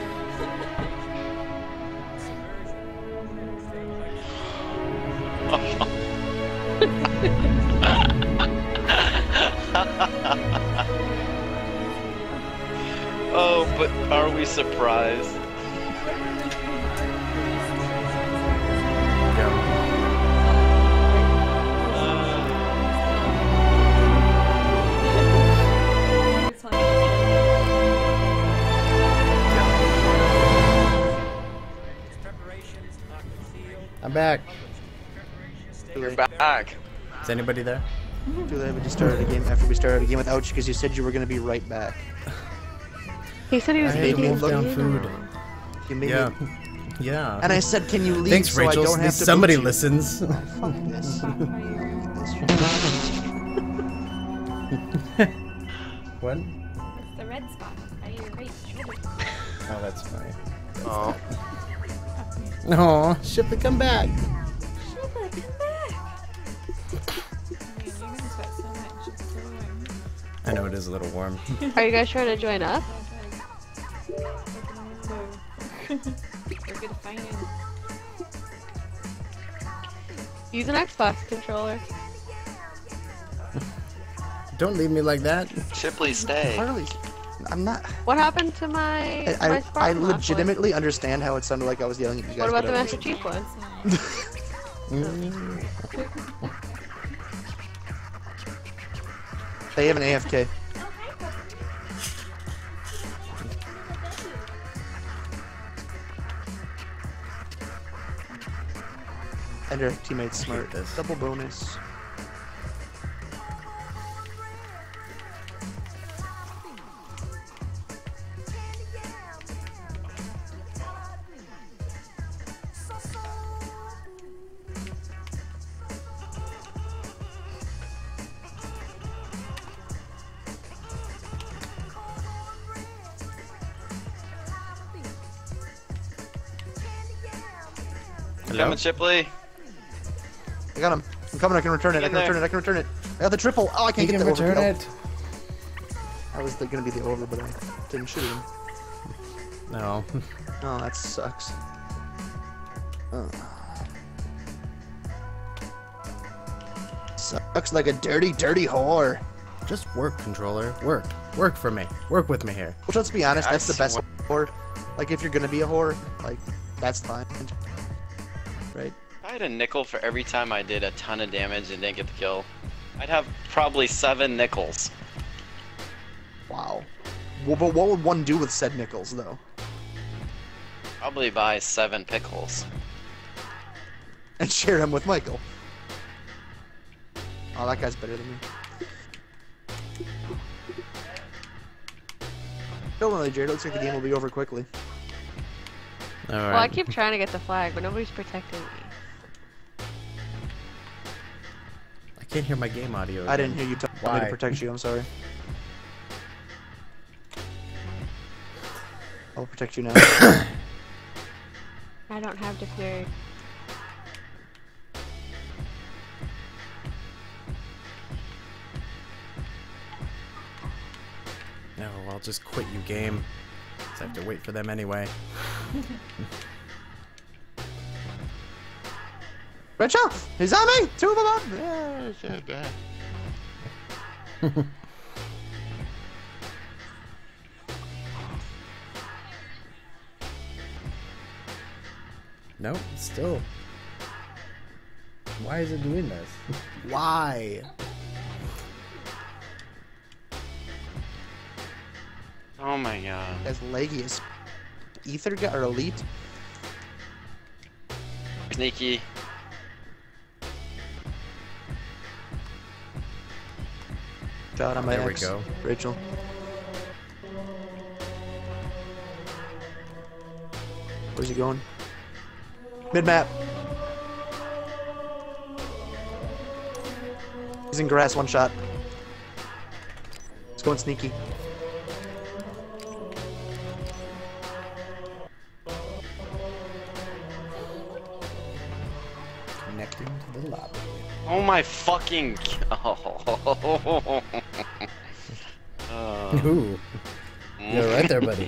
Oh, but are we surprised? I'm back. You're back. Is anybody there? Too late, we just started a game after we started a game without you because you said you were going to be right back. He said he was I made me eating look down dinner. food. You made Yeah. me... Yeah. And I said, can you leave Thanks, so Rachel. I don't have to Somebody boot you? listens. Oh, fuck this. What? The red spot by your right shoulder. Oh, that's funny. Oh. Oh, Shipley, come back. Shipley, come back! You're gonna sweat I know it is a little warm. Are you guys trying to join up? We're good fine. Use an Xbox controller. Don't leave me like that. Shipley, stay. Harley, I'm not. What happened to my? I, my I, I Spartan last legitimately understand how it sounded like I was yelling at you guys. What about but the I Master Chief one? Mm. They have an A F K. And your teammate's smart. this. Double bonus. Coming, Shipley. I got him. I'm coming. I can return it. I In can return there. it. I can return it. I got the triple. Oh, I can't You get can the return over. it. I was gonna be the over, but I didn't shoot him. No. Oh, that sucks. Oh. Sucks like a dirty, dirty whore. Just work, controller. Work. Work for me. Work with me here. Which, let's be honest, I that's the best swear- whore. Like, if you're gonna be a whore, like, that's fine. Right? If I had a nickel for every time I did a ton of damage and didn't get the kill, I'd have probably seven nickels. Wow. Well, but what would one do with said nickels, though? Probably buy seven pickles. And share them with Michael. Oh, that guy's better than me. Don't worry, Jared. Looks like the game will be over quickly. All right. Well, I keep trying to get the flag, but nobody's protecting me. I can't hear my game audio. I again. didn't hear you tell me Why? to protect you. I'm sorry. I'll protect you now. I don't have declared. No, I'll just quit you, game. 'Cause I have to wait for them anyway. Rachel, he's on me. Two of them up. Yeah, shit, bad. No, still. Why is it doing this? Why? Oh my god. As leggy as Ether guy or Elite. Sneaky. Shot on my There we ex, go. Rachel. Where's he going? Mid map. He's in grass. One shot. He's going sneaky. Connecting to the lobby. Oh my fucking. Oh. uh. Ooh. You're right there, buddy.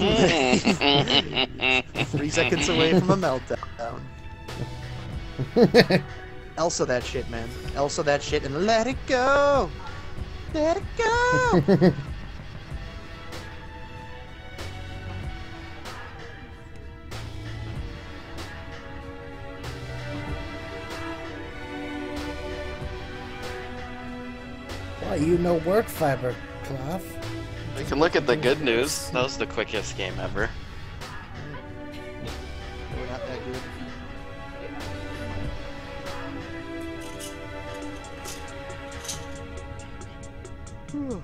Three seconds away from a meltdown. Elsa that shit, man. Elsa that shit and let it go. Let it go. Why you no work, fiber cloth? We can look at the good news. That was the quickest game ever. We're not that good. Whew.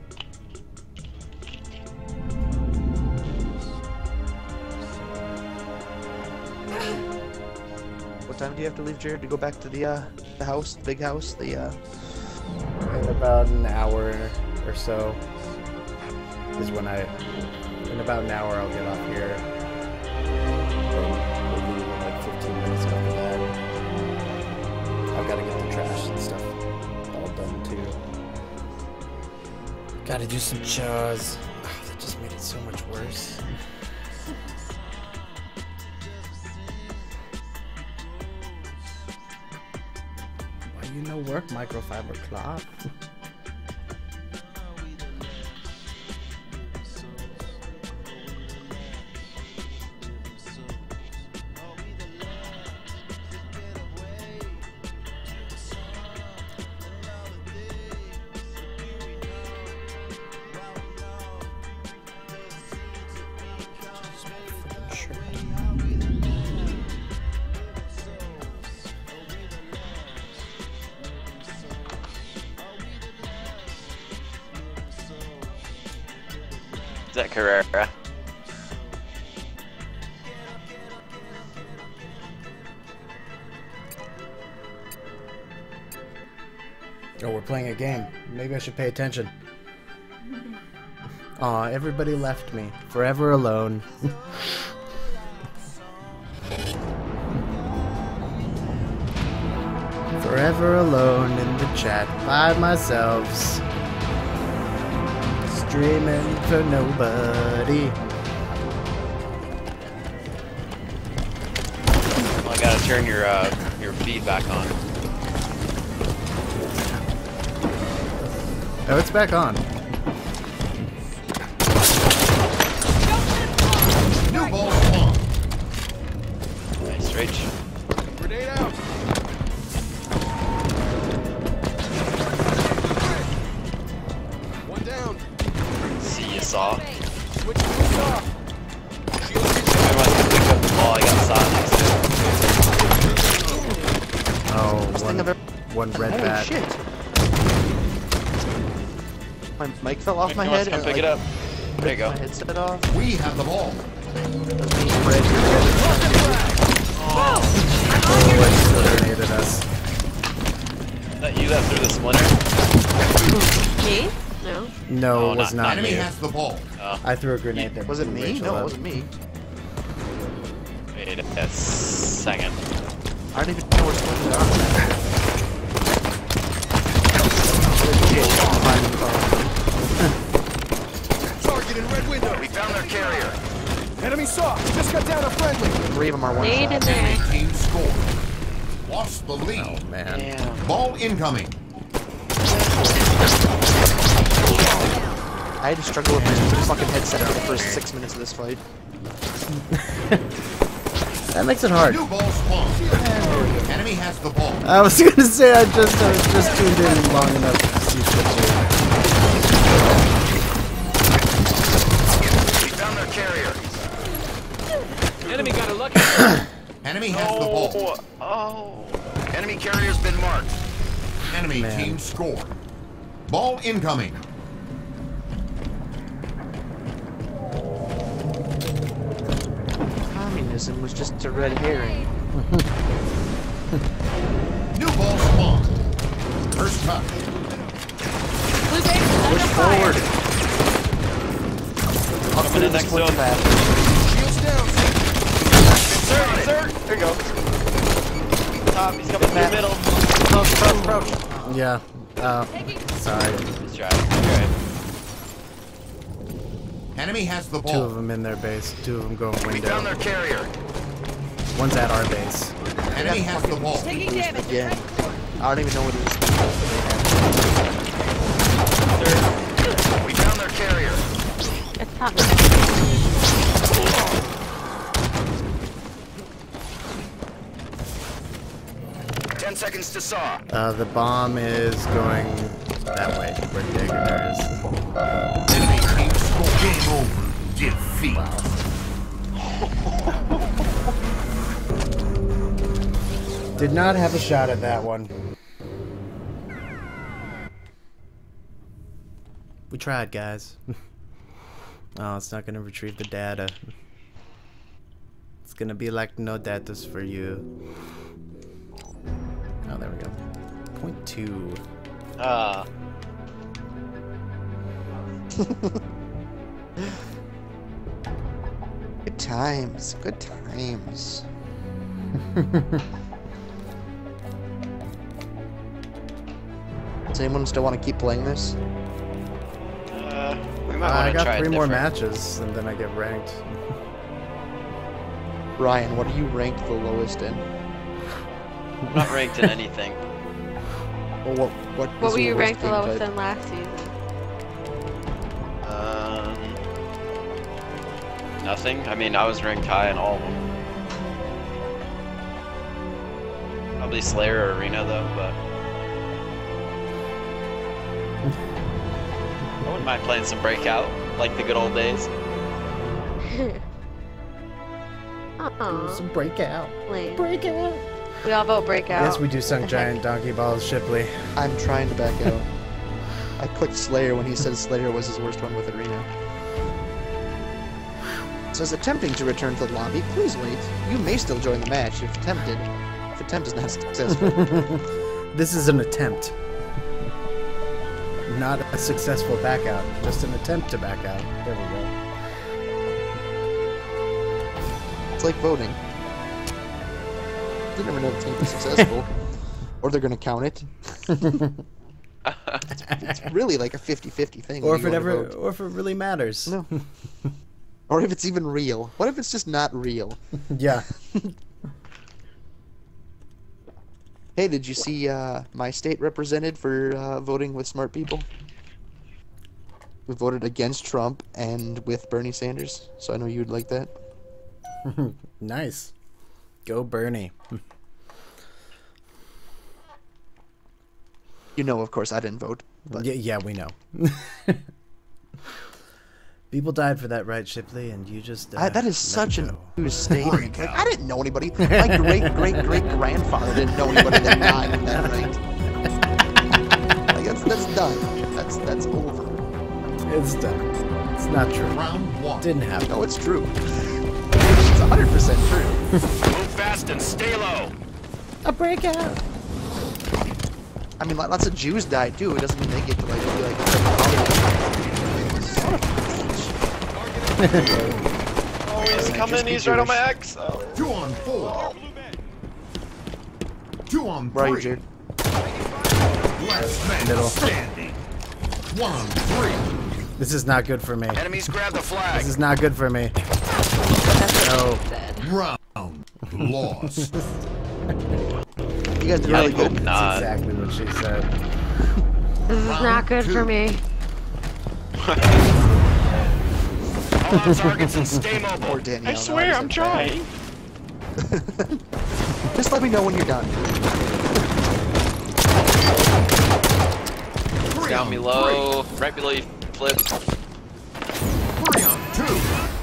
What time do you have to leave, Jared, to go back to the uh, the house, the big house, the uh? In about an hour or so is when I. In about an hour, I'll get off here. And we'll leave in like fifteen minutes after that. I've got to get the trash and stuff all done too. Gotta do some chores. Oh, that just made it so much worse. Why you no work microfiber cloth? Is that Carrera? Oh, we're playing a game. Maybe I should pay attention. Aw, everybody left me. Forever alone. Forever alone in the chat by myself. Streaming for nobody. Well, I gotta turn your uh, your feed back on. Oh, it's back on. New ball spawn. Nice, Rich. Grenade out. One down. See you saw. Switch to saw. Everyone can pick up the ball. I got saw next to Oh, First one, thing I've ever- one red Holy bat. shit. My mic fell off it. my Come on, head. come and, pick like, it up. There you go. My headset off. We have the ball. Oh, it grenaded us. Is that you that threw the splinter? Me? No. No, Oh, it was not- not Enemy me. has the ball. Oh, I threw a grenade there. Was it me? Rachel No, it up. wasn't me. wait a second. I don't even know what's going on. Target in red window. We found their carrier. Enemy saw. Just got down a friendly. Three of them are one Nade in shot. there. Enemy team scored. Lost the lead. Oh, man. Damn. Ball incoming. I had to struggle with my fucking headset for the first six minutes of this fight. That makes it hard. New ball spawn. Enemy has the ball. I was gonna say I just I was just tuned in long enough to see Shipley. We found their carrier. Enemy got a lucky. Enemy has the ball. Oh, oh. Enemy carrier's been marked. Enemy Man. team scored. Ball incoming. Communism was just a red herring. New ball spawn. First touch. Push forward. I'll Coming in next split zone. fast. Shields down. Third, third. There you go. Top, he's coming through Matt. the middle. Crouch, crouch, crouch. Yeah. Uh, sorry. Let's try it. Alright. Enemy has the Two of ball. them in their base. Two of them going We window. found their carrier. One's at our base. Enemy has the ball. Again. I don't even know what it is. We found their carrier. It's top. Ten seconds to saw. Uh, the bomb is going that way, where Digger is. Enemy team scored. Game over. Defeat. Did not have a shot at that one. We tried, guys. Oh, it's not gonna retrieve the data. It's gonna be like no data's for you. Oh, there we go. Point two. Ah. Good times. Good times. Does anyone still want to keep playing this? Uh, might Uh, want I to got try three it more different. matches, and then I get ranked. Ryan, what are you ranked the lowest in? I'm not ranked in anything. Well, what what, What is were your you worst ranked the game lowest type? in last season? Um, nothing. I mean, I was ranked high in all of them. Probably Slayer or Arena though, but I wouldn't mind playing some Breakout, like the good old days. Uh-uh. Some breakout. Lame. Breakout. We all vote breakout. Yes, we do sunk What the heck? giant donkey balls, Shipley. I'm trying to back out. I clicked Slayer when he said Slayer was his worst one with Arena. It says attempting to return to the lobby. Please wait. You may still join the match if attempted. If attempt is not successful. This is an attempt. Not a successful back out. Just an attempt to back out. There we go. It's like voting. You never know if it's going to be successful. Or they're going to count it. it's, it's really like a fifty fifty thing. Or when if you it wanna ever, vote. or if it really matters. No. Or if it's even real. What if it's just not real? Yeah. Hey, did you see uh, my state represented for uh, voting with smart people? We voted against Trump and with Bernie Sanders, so I know you'd like that. Nice. Go Bernie. You know, of course, I didn't vote. But Yeah, yeah, we know. People died for that, right, Shipley? And you just. Uh, I, that is let such it an go. news statement. Like, I didn't know anybody. My great great great grandfather didn't know anybody that died with that right. Like that's that's done. That's that's over. It's done. It's not true. Round one. Didn't happen. No, it's true. It's one hundred percent true. Move fast and stay low. A breakout. I mean, lots of Jews died too. It doesn't mean they get to like be like. Son of a bitch. Oh, he's Yeah, coming. just be He's right on my Jewish. X. Oh. Two on four. Two on Where are you, three. Jared? Last man Middle. standing. One on three. This is not good for me. Enemies grab the flag. This is not good for me. That's what No. she said. Round lost. You guys did I really hope good. not. That's exactly what she said. This is not good for me. All out targets and stay mobile. Poor Danielle. I now swear, he's I'm in trying. bed. Just let me know when you're done. Three Down on below, right below you, Flip. Three on two.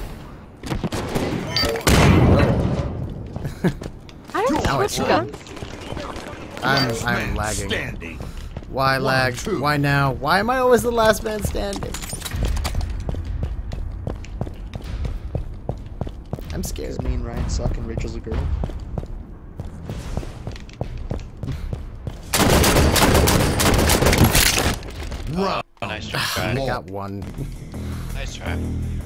I don't Now I switch guns. I'm Last I'm man lagging. standing. Why One, lag? two. Why now? Why am I always the last man standing? I'm scared. Because me and Ryan suck and Rachel's a girl. Round Nice try. I Brad. got one. Nice try.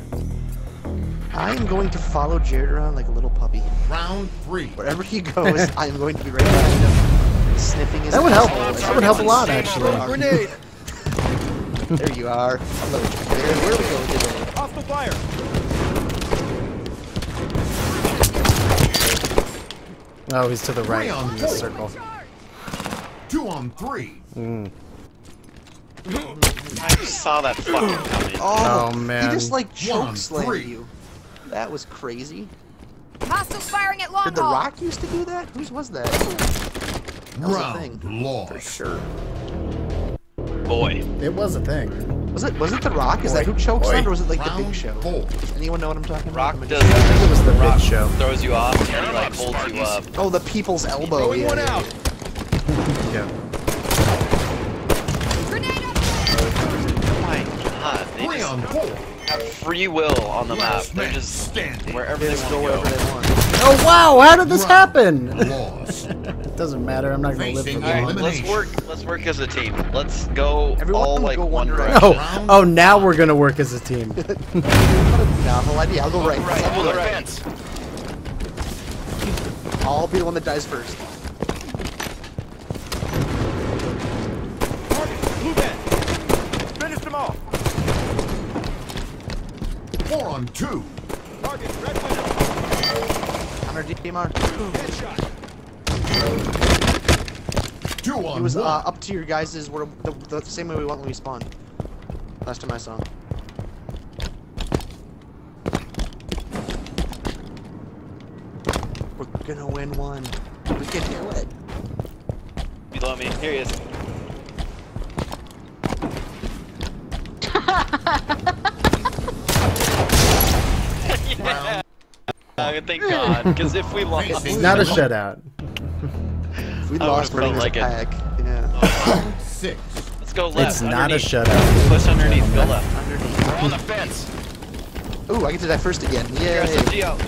I am going to follow Jared around like a little puppy. round three. Wherever he goes, I am going to be right behind him, sniffing his That would help. asshole as That would he help a runs. lot, actually. Grenade! There you are. Hello, Jared. Where we go today? Off the fire. Oh, he's to the right Three on in the four. circle. Two on three. Mm. I just saw that fucking coming. Oh, Oh, man. He just like One, choke slammed three. you. That was crazy. Hostiles firing at long Did The haul. Rock used to do that? Whose was that? That was a Round thing. For lost. sure. Boy. It was a thing. Was it was it The Rock? Is that who Boy. chokes Boy. him, or was it like the Big Round Show? four. Does anyone know what I'm talking Rock about? does. I think it was the Rock Big Show. throws you off, and he like holds you up. Oh, the People's Elbow. Throwing Yeah, one yeah, out. yeah. Yeah. Grenade up. Oh my god, they Three just on four. have free will on the map. Last They're man just standing. wherever They they just want go to wherever go. they want. Oh wow! How did this happen? Lost. It doesn't matter. I'm not gonna live for Facing Alright, long. let's work. Let's work as a team. Let's go Everyone all go like one one direction. direction. Oh, oh! Now we're gonna work as a team. Novel idea. I'll go right. Right, I'll on go the right. fence. I'll be the one that dies first. Blue band. Finish them off. on two. Target, red window. Counter D M R. Headshot. Two on He was uh, one. up to your guys' where the, the same way we went when we spawned. Last time I saw him. We're gonna win one. We can do it. Below me. Here he is. Yeah. Uh, thank God, because if we lost, It's not a shutout. If we I lost, would've we're felt gonna like it. pack. Yeah. Six. Let's go left. It's not a underneath. shutout. Push underneath. Go left. Underneath. We're on the fence. Ooh, I get to die first again. Yeah. S M G out.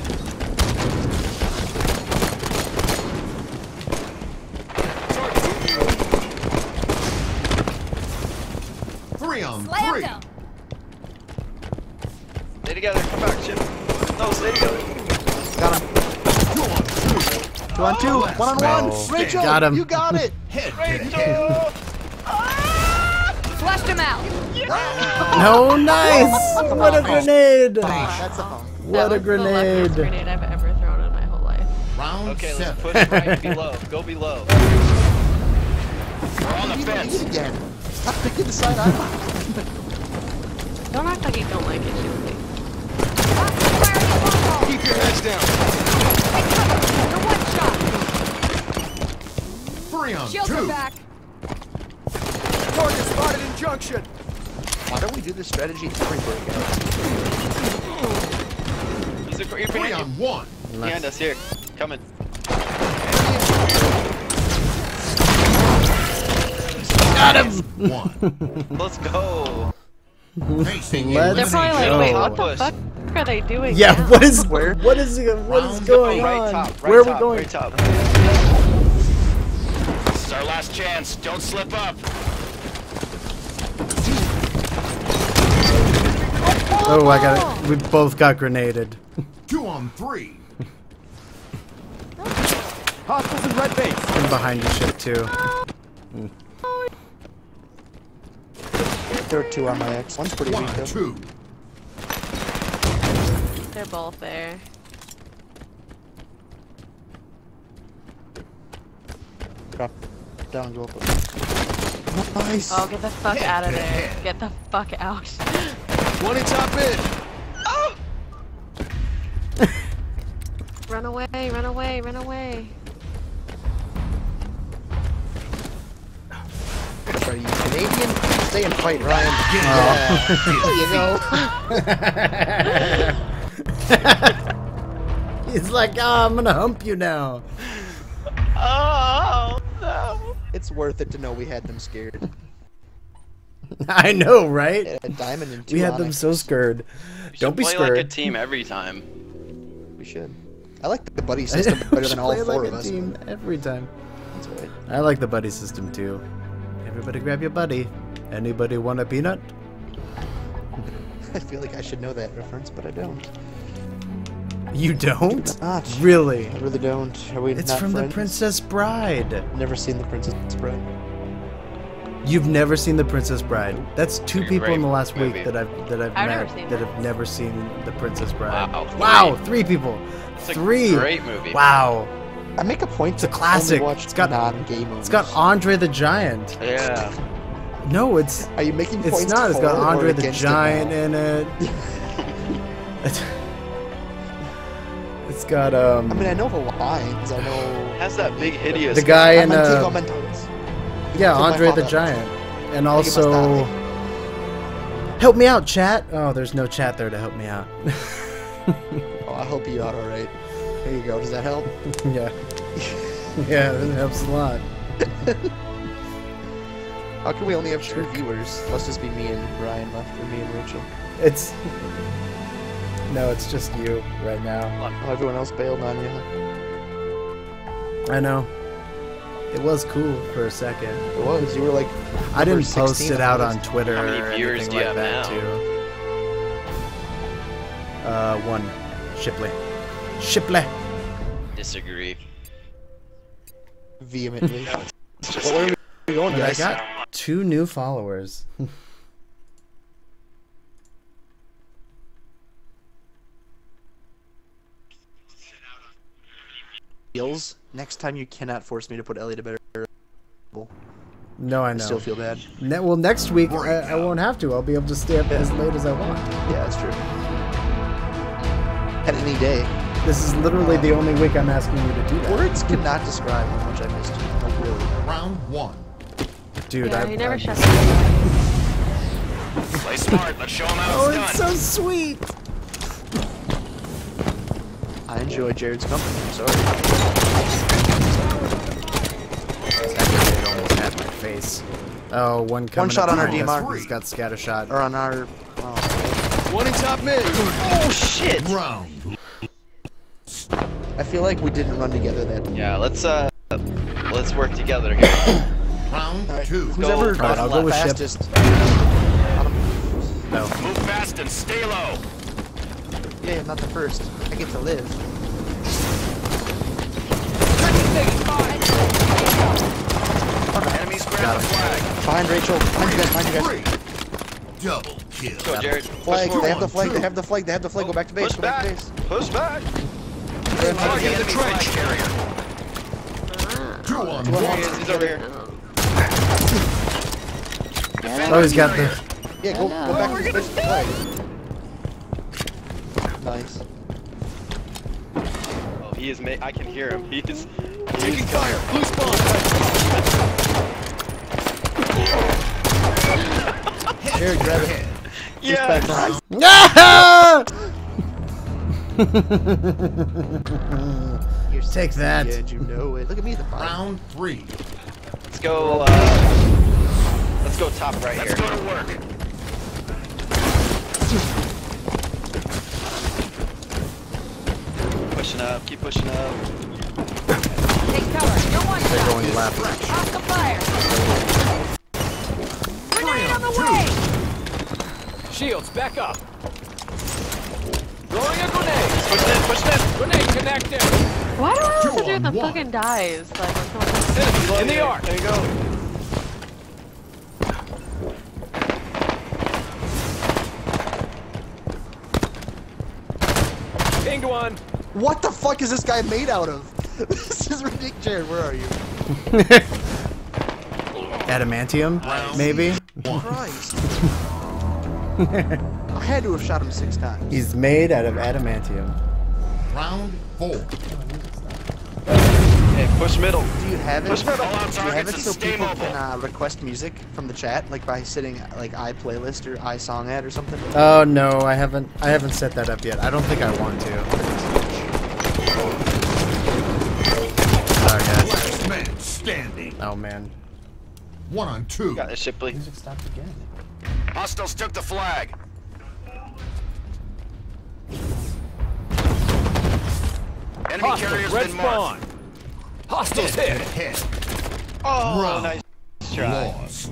Three on Slam three. them. Stay together. Come back, Chip. No, stay together. Got him. Two on two. Two on two. One on one. No. Rachel, Got him. you got it. Head to Rachel! head. Flushed him out. No, nice! What a grenade! That's a home. What a That was the luckiest grenade! grenade I've ever thrown in my whole life. Round Okay, let's seven. push right below. Go below. We're on the You fence. eat again. Stop picking the side I'm on. Don't act like you don't like it, Shipley. Hostile firing at longbow. Keep your heads down. You're one shot. Three on Shields are two. back. Target spotted in junction. Why don't we do this strategy every breakout? He's a, you're Three behind, on one. you. behind us here. Coming. Got him! One. Let's go. Facing Let's They're probably like, go. wait, what the Push. fuck are they doing? Yeah, now? what is Where? what is what is Round going Right on? top. Right Where are top, we going? Right top. This is our last chance. Don't slip up. Oh, I got it. We both got grenaded. Two on three. Hostiles in red base. I'm behind you shit too. There are two on my X. One's pretty One weak on though. two. They're both there. Drop down, go up. Nice. Oh, get the fuck out of there. Get the fuck out. twenty top mid. Run away, run away, run away. Are you Canadian? Stay and fight, Ryan. There you go. He's like, oh, I'm gonna hump you now. Oh, no. It's worth it to know we had them scared. I know, right? A diamond and two We had them onyx. so scared. We Don't should be play scared. like a team every time. We should. I like the buddy system We better should than all play four like of a us. team every time. That's right. I like the buddy system too. Everybody grab your buddy. Anybody want a peanut? I feel like I should know that reference, but I don't. You don't? Not. Really? I really don't. Are we It's not from friends? The Princess Bride. Never seen The Princess Bride. You've never seen The Princess Bride. That's two It's a people great in the last movie. week that I've that I've, I've met never seen that that. have never seen The Princess Bride. Wow. Wow, three people. It's a Three. great movie. Wow. I make a point It's a to classic. only watch It's got- non-gay movies. It's got Andre the Giant. Yeah. No, it's Are you making it's points not. It's got for or Andre the against it Giant now? in it. it's, it's got um I mean, I know the lines. I know. Has that big hideous. the guy in I'm uh, Mentos. yeah, Took my Andre the father. Giant, and I think it must also die. help me out, chat. Oh, there's no chat there to help me out. Oh, I hope you are all right. There you go. Does that help? Yeah. Yeah, that helps a lot. How can we only have two viewers? Must just be me and Ryan left, or me and Rachel. It's no, it's just you right now. Oh, everyone else bailed on you. I know. It was cool for a second. It was. You were like. I didn't number post sixteen it out the on list. Twitter How many or viewers anything do you like have that now? too. Uh, one. Shipley. Shipley. Disagree. Vehemently. Well, where are we going, But I guys? got two new followers. feels. Next time you cannot force me to put Ellie to bed. No, I know. I still feel bad. Ne well, next week I, I won't have to. I'll be able to stay up yeah. as late as I want. Yeah, that's true. At any day. This is literally um, the only week I'm asking you to do that. Words cannot describe how much I missed you. Like, really. Round one. Dude, yeah, I... he never I, shuts I, Play smart. Let's show him how oh, it's done. it's so sweet. I enjoy Jared's company. I'm sorry. It almost had my face. Oh, one coming. One shot on our D D M R. He's got scatter shot. Or on our. Oh. One in top mid. Oh shit! Round. I feel like we didn't run together that. Yeah, let's uh, let's work together here. Round right. two. Who's ever All right, I'll go with fastest? Ship. No. Move fast and stay low. Yeah, I'm not the first. I get to live. Enemies grab the flag. Behind Rachel. Behind you guys. Behind you guys. Double kill. Go, Jared. Flag. They have the flag. They have the flag. They have the flag. Go back to base. Push Go back back. to base. Push back. Target enemy flag carrier. Two on Here he one. is. He's over here. Oh, he's got the. Yeah, go, go back to base. Flag. Nice. Oh, he is. Ma I can hear him. He is. Taking fire. Blue spawn. Jared, grab it. Yes. Take that. Yeah, you know it. Look at me, the fire. Round three. Let's go. Uh, let's go top right Let's here. go to work. Pushing up. Keep pushing up. Take cover. No one They're shot. going left. Off the fire. Grenade on the way. Shields, back up. Throwing a grenade. Push it. Push it. Grenade connected. Why do I always have to do with the Two on fucking dies? Like, when someone Enemy in the arc. There you go. Pinged one. What the fuck is this guy made out of? This is ridiculous. Jared, where are you? Adamantium, maybe. Christ. I had to have shot him six times. He's made out of adamantium. Round four. Okay, push middle. Do you have it? Push middle. All out Do you have targets it and so stay people mobile. can uh, request music from the chat, like by sitting like iPlaylist or iSongAd or something? Oh no, I haven't. I haven't set that up yet. I don't think I want to. Sorry, guys. Last man standing. Oh man. One on two. Got this, Shipley. Music stopped again. Hostiles took the flag. Enemy Hostile, carrier's red been marked. spawn. Hostiles hit. Hit. Oh, Round nice try. lost.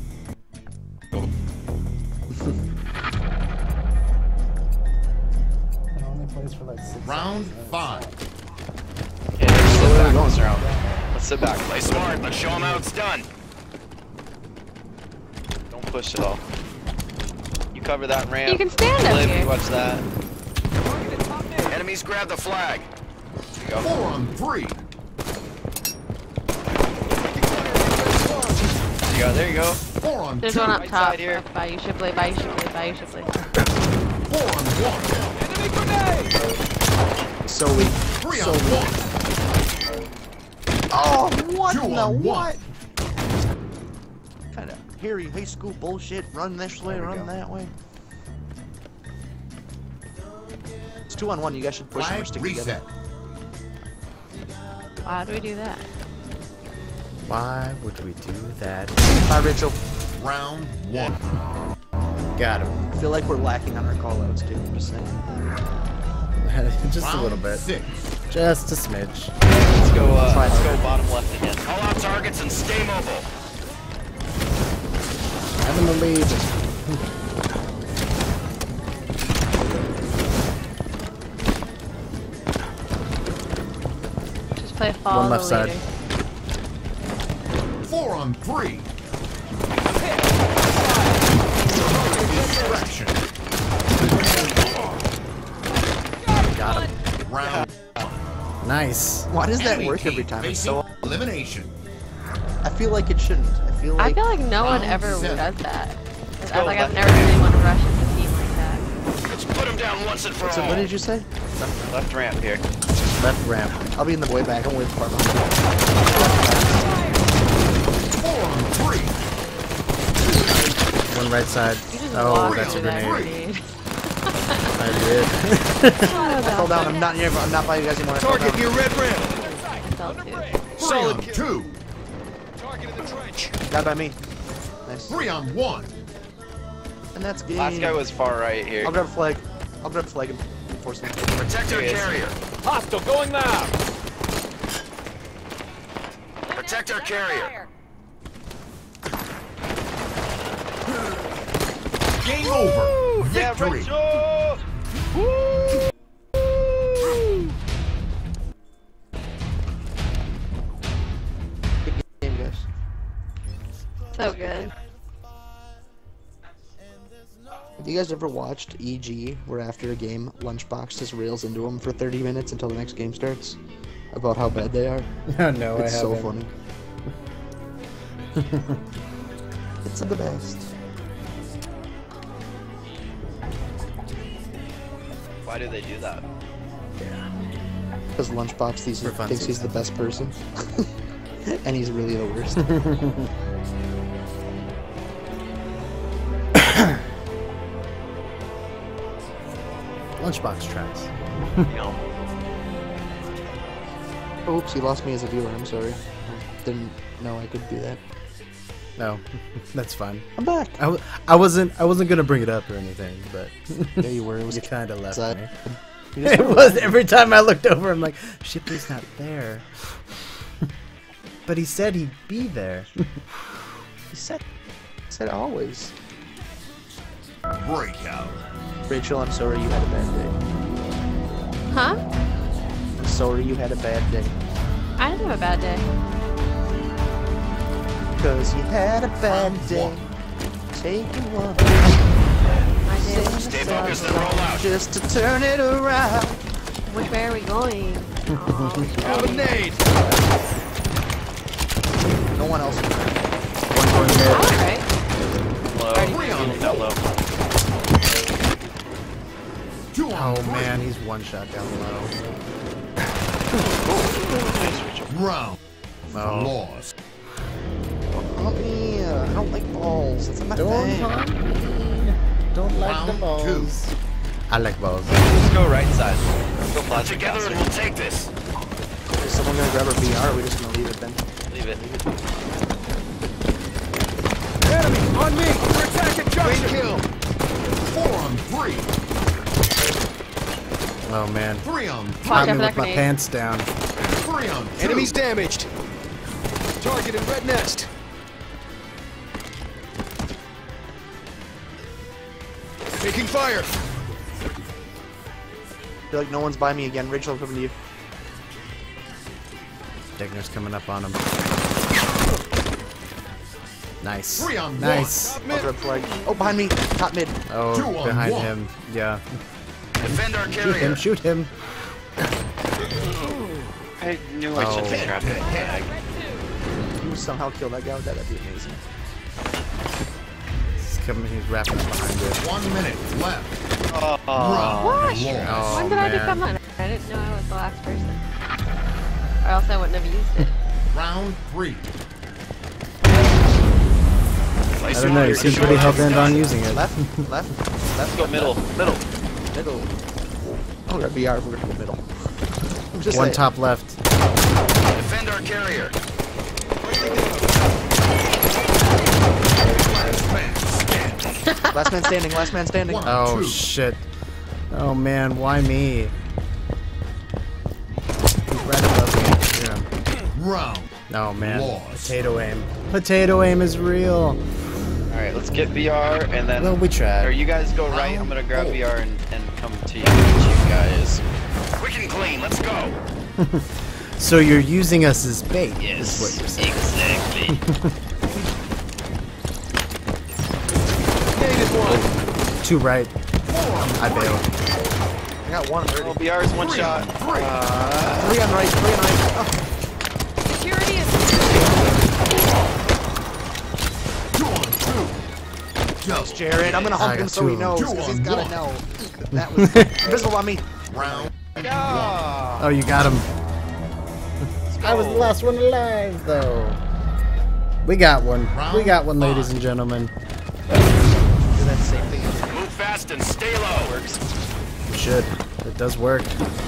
Round five. Okay, let's sit back this round. Let's sit back. Play smart. Let's show him how it's done. Don't push it all. You cover that ramp. You can stand up Live, here. you watch that. Enemies grab the flag. There you go. Four on three. There you go. There you go. Four on There's two. one up Right top. side here. By you, Shipley. By you, Shipley. By you, Shipley. Four on one. Enemy grenade. So weak. Three So on weak. one. Oh, what Two in the on what? Kind of hairy high school bullshit. Run this way, run that way. It's two on one. You guys should push them or Flag stick reset. together. Why do we do that? Why would we do that? Bye, Rachel. Round one. Got him. I feel like we're lacking on our callouts, dude. I'm just saying. Just a Round little bit. Six. Just a smidge. Let's go. Uh, let's go bottom left again. Call out targets and stay mobile. Having the lead. Just play follow One left the side. leader. Four on three. Distraction. Got him. Round. Nice. Nice. Why does that Enemy work team every time? It's facing so. elimination. I feel like it shouldn't. I feel I like. feel like no one round ever seven. does that. go, I, like I've left. never seen anyone rush as a team like that. Let's put him down once and for So all. what did you say? Left ramp here. Left ramp. I'll be in the way back. Don't worry, Department. Four on three. One right side. You just Oh, walked that's a through that grenade. grenade. I did. I fell down. I'm not near. I'm not by you guys anymore. I fell Target down. near red ramp. I felt too. Three on two. Target in the trench. Got by me. Nice. Three on one. And that's game. Last guy was far right here. I'll grab a flag. I'll grab a flag and force him. Protect our Here he is. carrier. Hostile going loud. Protect our carrier. Game over. Victory. Good game, guys. So good. Have you guys ever watched E G, where after a game, Lunchbox just rails into them for thirty minutes until the next game starts? About how bad they are? Oh, no, It's I so haven't. funny. It's the best. Why do they do that? Because Lunchbox thinks, For fun thinks he's the best person. And he's really the worst. Lunchbox tracks. No. Oops, you lost me as a viewer. I'm sorry. I didn't know I could do that. No, that's fine. I'm back. I, w I wasn't I wasn't gonna bring it up or anything, but There you were. It was you kind of left outside. me. You just It was every time I looked over. I'm like, Shipley's not there. But he said he'd be there. He said, he said always. Breakout. Rachel, I'm sorry you had a bad day. Huh? I'm sorry you had a bad day. I didn't have a bad day. Because you had a bad day. Taking one. My day was Stay focused and roll out. Just to turn it around. Which way are we going? Oh, Grenade. No one else. One going mid. alright. Low. Three on Down low. Two on Oh three. man, he's one shot down low. Round. Oh. Lost. Help me. uh, I don't like balls. That's not my Don't thing. harm me. Don't like Round the balls. I like balls. Let's go right side. Let's go plastic Together and caster. we'll take this. Is someone gonna grab our V R? Or are we just gonna leave it then? Leave it. Enemy on me. We're attacking junction. Kill. Four on three. Oh man. Three on Watch Caught out me for that with my grenade. pants down. three on two. Enemy's damaged. Target in red nest. Taking fire. I feel like no one's by me again. Rachel, I'm coming to you. Digner's coming up on him. Nice. Three on one. Nice. I'll grab flag. Oh, behind me. Top mid. Oh, Two on behind one. him. Yeah. Defend our Shoot him. carrier. Shoot him. I knew I Oh. should have grabbed that flag. If you somehow kill that guy with that, that'd be amazing. He's coming. He's wrapping up behind it. One minute left. Oh. Round What? lost. Oh, When did I man. become that? I didn't know I was the last person. Or else I wouldn't have used it. Round three. I don't know. You seem pretty hell bent on using it. Left, left, Let's left, go middle. Middle. middle. I'll grab V R if we're gonna go middle. I'm just One saying. top left. Defend our carrier. Last man standing, last man standing. One. Oh Two. shit. Oh man, why me? He's right above me. Yeah. Round. Oh man. Lost. Potato aim. Potato aim is real. Alright, let's get V R and then. Well, we tried. Or you guys go right, I'm gonna grab V R and, and come to you, to you guys. Quick and clean. Let's go. So you're using us as bait. Yes, Is what you're saying. exactly. Grenade is one. Two right. I bailed. I got one already. Oh, B R is one Three shot. on three. Uh, three on right, three on right. Oh. Security is. Two on two. Thanks, Jared. I'm gonna hump I him got so two he of them. knows, Two because on he's gotta one. know. That was invisible on me. Round. Yeah. Oh, you got him. I was the last one alive, though. We got one. We got one, ladies and gentlemen. Do that same thing. Move fast and stay low. Works. We should. It does work.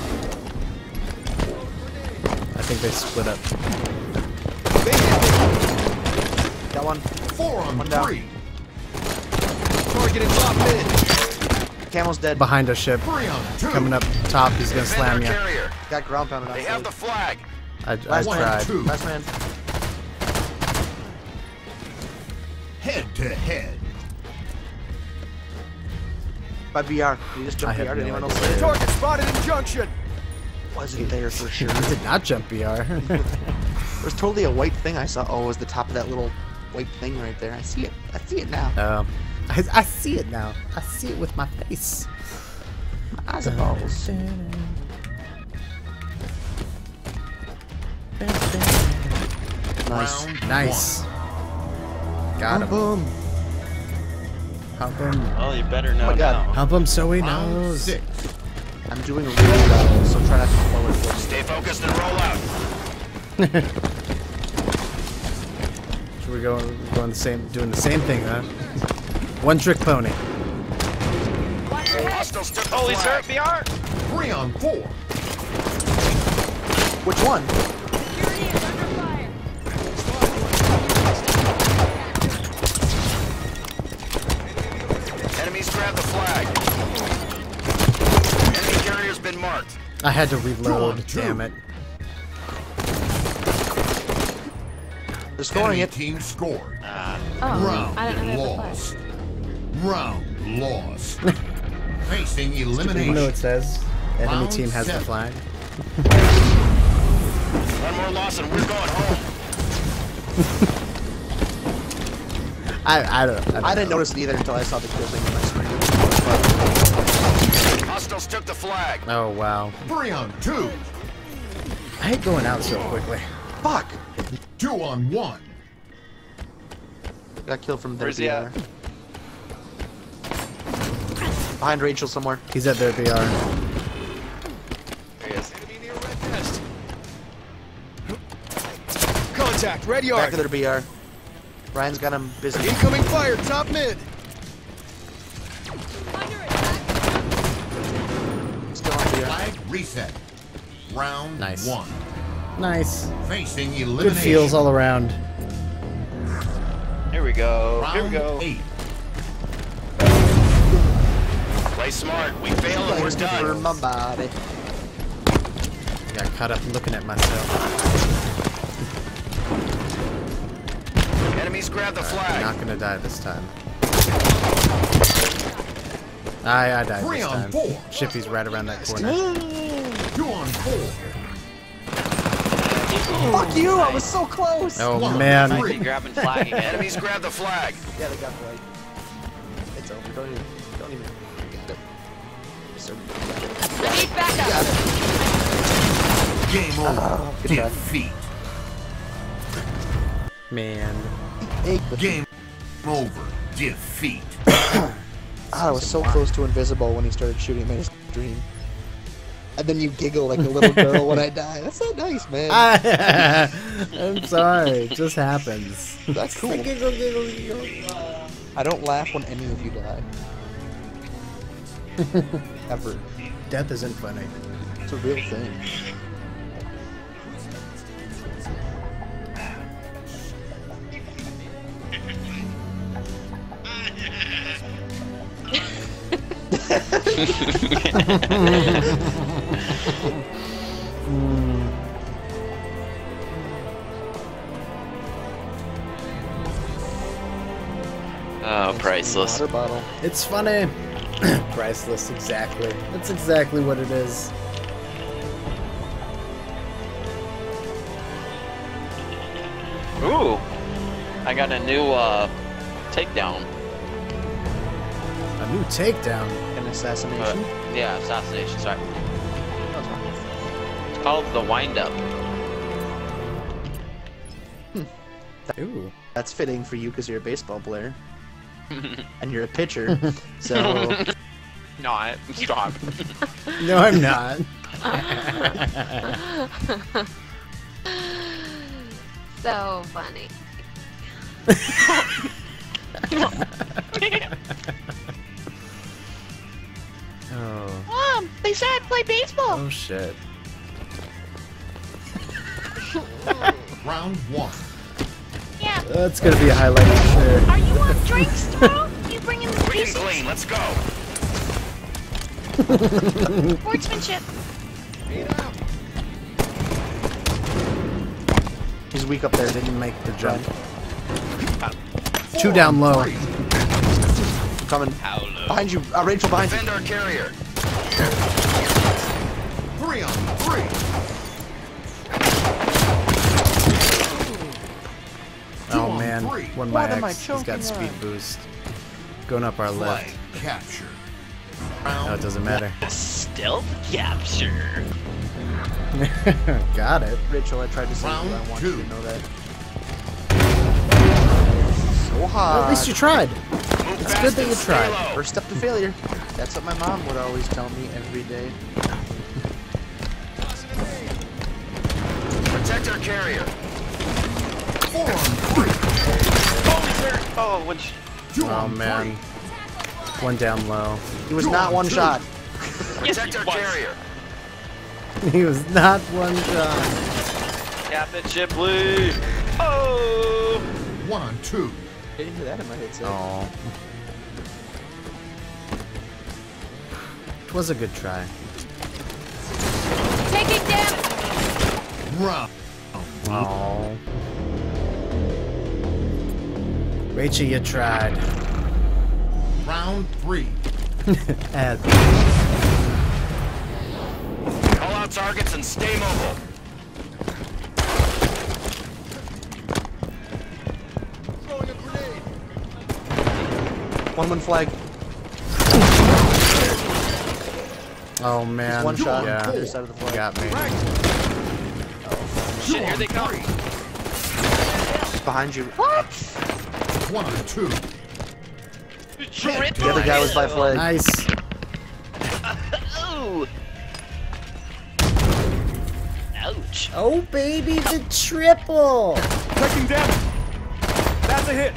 I think they split up. Got one. Four on One down. three. Target in top mid. Camel's dead. Behind a ship. Three on two. Coming up top, he's gonna Defend slam their you. carrier. Got ground pounded They outside. have the flag. I, I Last One tried. on two. Last man. Head to head. By B R. You just I jumped B have R. Did no anyone idea. else say it? Target spotted in junction. Wasn't there for sure. He did not jump B R. There's totally a white thing I saw. Oh, it was the top of that little white thing right there. I see it. I see it now. um, I, I see it now. I see it with my face. My eyes are balls. Nice. Round Nice. Got him. Boom. Hump him. Well, you better know Oh my God. now. Hump him so he Round knows. six. I'm doing really well, so try not to forward foot. Stay focused and roll out. Should we go going the same, doing the same thing, huh? One trick pony. Hostiles took the Holy flag. sir, B R! Three on four. Which one? Security is under fire. Enemies grab the flag. Enemy carrier's been marked. I had to reload. two. Damn it. They're scoring Enemy it. team scored. Ah, Oh, Round I didn't know they had the flag. lost. Round lost. Facing You know elimination. it says enemy Round team has the seven. flag. One more loss and we're going home. I I don't. I, don't I didn't know. notice it either until I saw the kill thing on my screen. Hostiles took the flag. Oh wow. Three on two. I hate going out so quickly. Fuck! Two on one. Got killed from their Where's he B at? R. Behind Rachel somewhere. He's at their B R. there he is. Contact, red Back yard. to their B R. Ryan's got him busy. Incoming fire, top mid. Under attack. Still on B R. Flag reset. Round Nice. one. Nice. Facing Good elimination. feels all around. Here we go. Round Here we go. eight. Play smart. We fail and we're For done. my body. Got caught up looking at myself. Enemies grab the I'm flag. not gonna die this time. I I died Three this on time. four. Shippy's right around that corner. Two on four. Fuck you! I was so close! Oh One, man. Might be grabbing flag again. Enemies grab the flag. Yeah, they got white. It's over. Don't even. Don't even. Got it. So, got it. I need backup. Got it. Game over. Oh, good job. Defeat. Man. Hey, Game over. Defeat. Ah, I was so close to invisible when he started shooting my stream. And then you giggle like a little girl when I die. That's not nice, man. I'm sorry. It just happens. That's cool. Giggle, giggle, giggle. I don't laugh when any of you die. Ever. Death isn't funny. It's a real thing. Oh, priceless. Water bottle. It's funny. Priceless, exactly. That's exactly what it is. Ooh, I got a new uh, takedown. A new takedown. An assassination. Uh, yeah, assassination. Sorry. It's called the wind up. Ooh. That's fitting for you because you're a baseball player. And you're a pitcher. So. Not. Stop. No, I'm not. So funny. Oh. Mom, they said I'd play baseball. Oh shit. Round one. Yeah. That's gonna be a highlight for sure. Are you on drinks, Tomorrow? You bringing the Green pieces? clean, let's go. Sportsmanship. He's weak up there. Didn't make the jump. Two down low. Coming. Behind you. Uh, Rachel, behind you. Defend our carrier. Three on three. Oh man, one my What am I X. He's got choking speed on? boost. Going up our Flag left. capture. No, it doesn't matter. Stealth capture. Got it. Rachel, I tried to say Round you. I want two. you to know that. So hard. At least you tried. Move It's fast good that and you stay tried. low. First step to failure. That's what my mom would always tell me every day. Protect our carrier. Four on three. Oh, would you... Two Oh on man. One down low. He was Two not on one two. shot. Protect our carrier. He was not one shot. Cap it, Shipley. Oh! three. One on two. I didn't hear that in my headset. Oh. It was a good try. Taking damage. Round. Oh. Rachel, you tried. Round three. Ed. Call out targets and stay mobile. One one flag. Oh man. One shot. Yeah. Other side of the flag. Got me. Shit, here they come. Behind you. One on two. The other guy was by flag. Nice. Oh! Ouch. Oh baby, the triple. Taking damage. That's a hit.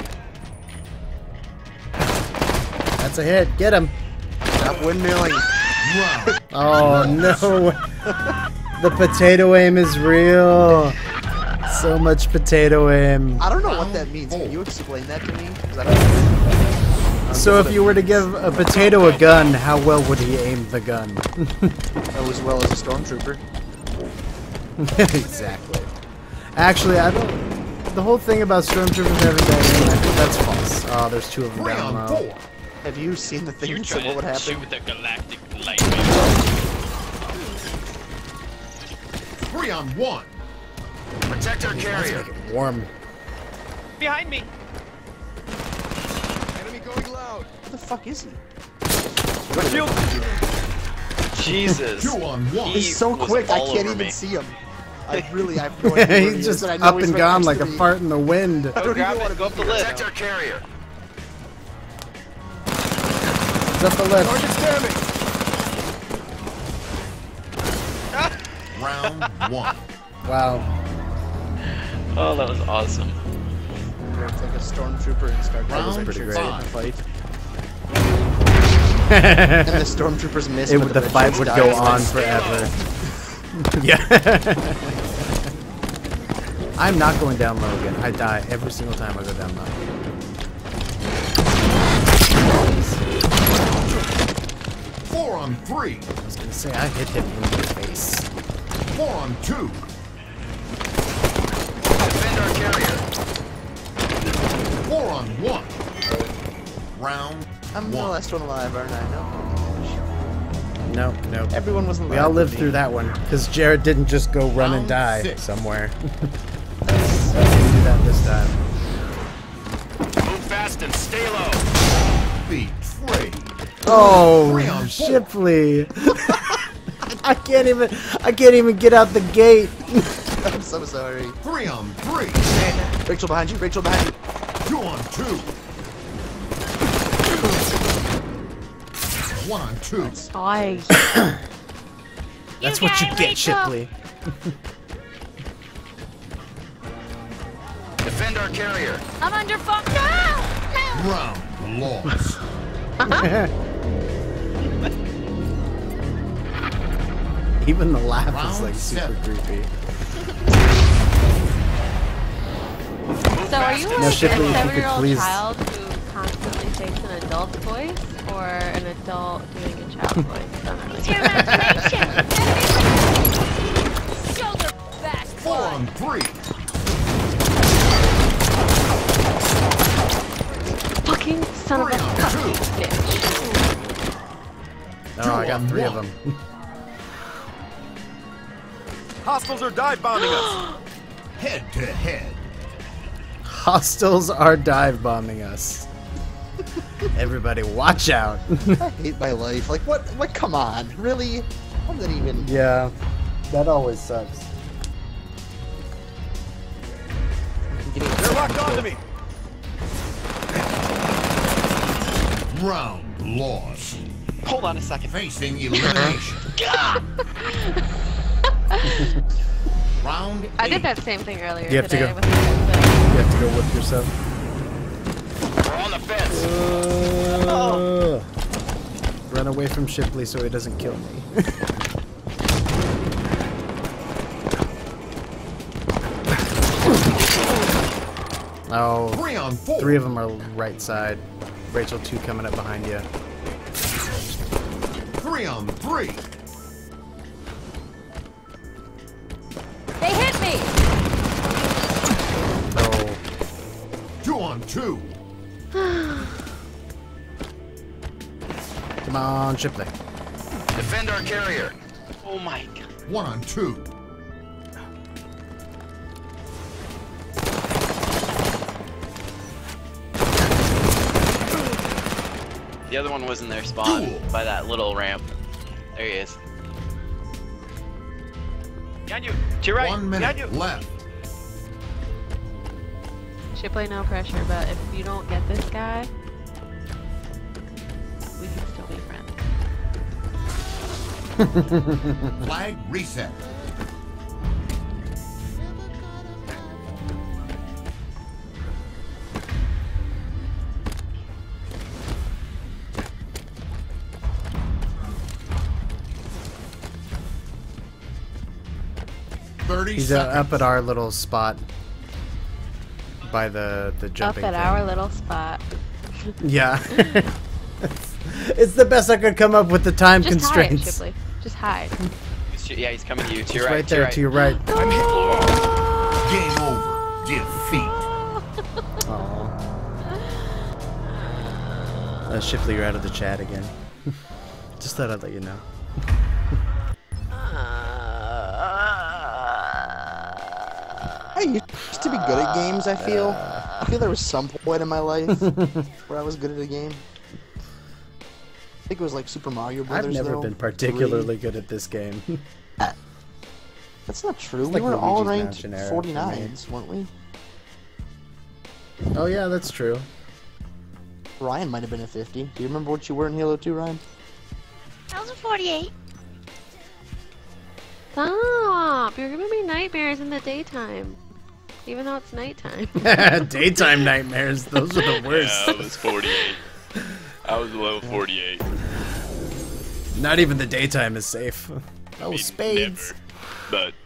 That's a hit. Get him. Stop windmilling. Round. Oh no. The potato aim is real. So much potato aim. I don't know what that means. Can you explain that to me? 'Cause I don't know. So if you were to give a potato a gun, how well would he aim the gun? Oh, as well as a stormtrooper. Exactly. Actually, I don't. The whole thing about stormtroopers having that aim, I think that's false. Oh, there's two of them Three down on low. four. Have you seen the You're things trying of what would to happen? shoot with the galactic light. Three on one. Protect our Let's carrier. make it warm. Behind me. Enemy going loud. What the fuck is he? Shield. Jesus. Two on one. He He's so was quick, I all can't over even me. see him. I really, I have no idea where he He's is, just and I know up he's and right gone next like to a me. fart in the wind. I Go don't grab even want it. to Go up the lift. Protect our carrier. It's up the lift. Target's damage. Round one. Wow. Oh, that was awesome. We're gonna take a stormtrooper and start Round doing pretty shit great. in the fight. And the stormtroopers miss. It but would, the red fight shirts would die. go on forever. Yeah. I'm not going down low again. I die every single time I go down low. Four on three. I was gonna say I hit him in the face. Four on two. Defend our carrier. Four on one. Round I'm the one. last one alive, aren't I? No. Nope, nope. Everyone was alive. We all lived with through me. that one because Jared didn't just go run and Round die six. somewhere. Let's do that this time. Move fast and stay low. Betrayed. Oh, Shipley. I can't even. I can't even get out the gate. I'm so sorry. Three on three. Rachel behind you. Rachel behind you. Two on two. One on two. Nice. That's You what you got it, get, Rachel. Shipley. Defend our carrier. I'm under fire. No! Round lost. Even the laugh is Round like super seven. creepy. So are you No, like Shipley, a if you could seven-year-old please- child who constantly takes an adult's voice, or an adult doing a child's voice? Don't It's your imagination. Shoulder back. Four on three. Fucking son of a Three on fucking two. bitch. Oh, I got three of them. Hostiles are dive bombing us. Head to head. Hostiles are dive bombing us. Everybody, watch out. I hate my life. Like, what? What? Come on. Really? How did that even... Yeah, that always sucks. They're locked onto me. Round lost. Hold on a second. Facing elimination. Round eight. I did that same thing earlier You have to today go. with the same thing. You have to go whip yourself. We're on the fence. Uh, Run away from Shipley so he doesn't kill me. Oh, Three on four. three of them are right side. Rachel, two coming up behind you. Three on three. They hit me. Oh, Two on two. come on, Shipley. Defend our carrier. Oh my god. One on two. The other one was in their spawn Duel. by that little ramp. There he is. Behind you. To your right. One Behind minute you. left. Shipley, no pressure, but if you don't get this guy, we can still be friends. Flag reset. Thirty He's uh, seconds. up at our little spot by the the Up jumping. at thing. our little spot. Yeah. it's, it's the best I could come up with the time Just hide, constraints. Shipley. Just hide. He's, yeah, he's coming to you. To It's your right. right to your there right. to your right. Game over. Defeat. Aw. Uh, Shipley, you're out of the chat again. Just thought I'd let you know. I used to be good at games, I feel. I feel there was some point in my life where I was good at a game. I think it was like Super Mario Brothers. I've never though. been particularly Three. good at this game. That's not true. It's we like were all Luigi's ranked Mansion era for me. forty-nines, weren't we? Oh yeah, that's true. Ryan might have been a fifty. Do you remember what you were in Halo two, Ryan? I was a forty-eight. Stop! You're giving me nightmares in the daytime. Even though it's nighttime. Daytime nightmares, those are the worst. Yeah, I was forty-eight. I was level forty-eight. Not even the daytime is safe. Oh, I mean, spades. Never, but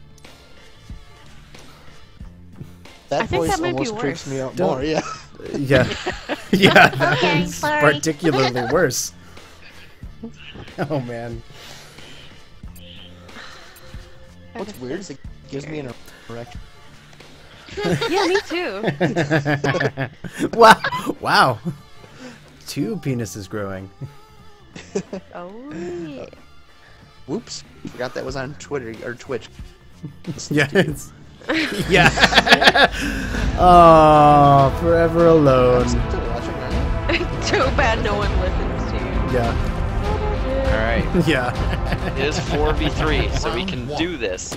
That I think voice that might be almost creeps worse. me out Don't- more, yeah. Yeah. Yeah, that Okay, one's sorry. particularly worse. Oh man. What's weird is it gives me an erection. Yeah, me too. Wow. Wow. Two penises growing. Oh yeah. Whoops. Forgot that was on Twitter or Twitch. Yeah. It's, yeah. Oh, forever alone. I'm still watching, aren't Too bad no one listens to you. Yeah. Alright. Yeah. It is four v three, so we can do this.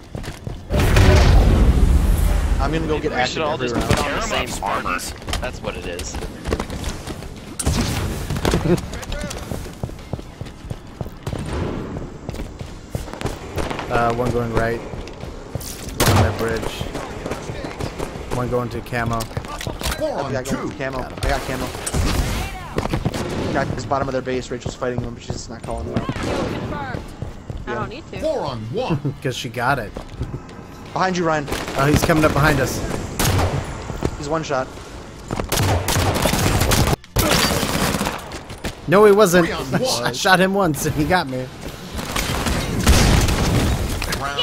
I'm gonna go Maybe get we active should all every just round. put on the same armor. That's what it is. Uh, one going right. One on that bridge. One going to camo. Oh, I got camo. I got camo. Got this bottom of their base. Rachel's fighting them, but she's just not calling them out. I don't need to. Four on one. Because she got it. Behind you, Ryan. Oh, he's coming up behind us. He's one shot. No, he wasn't. Three on one. I shot him once and he got me. Round.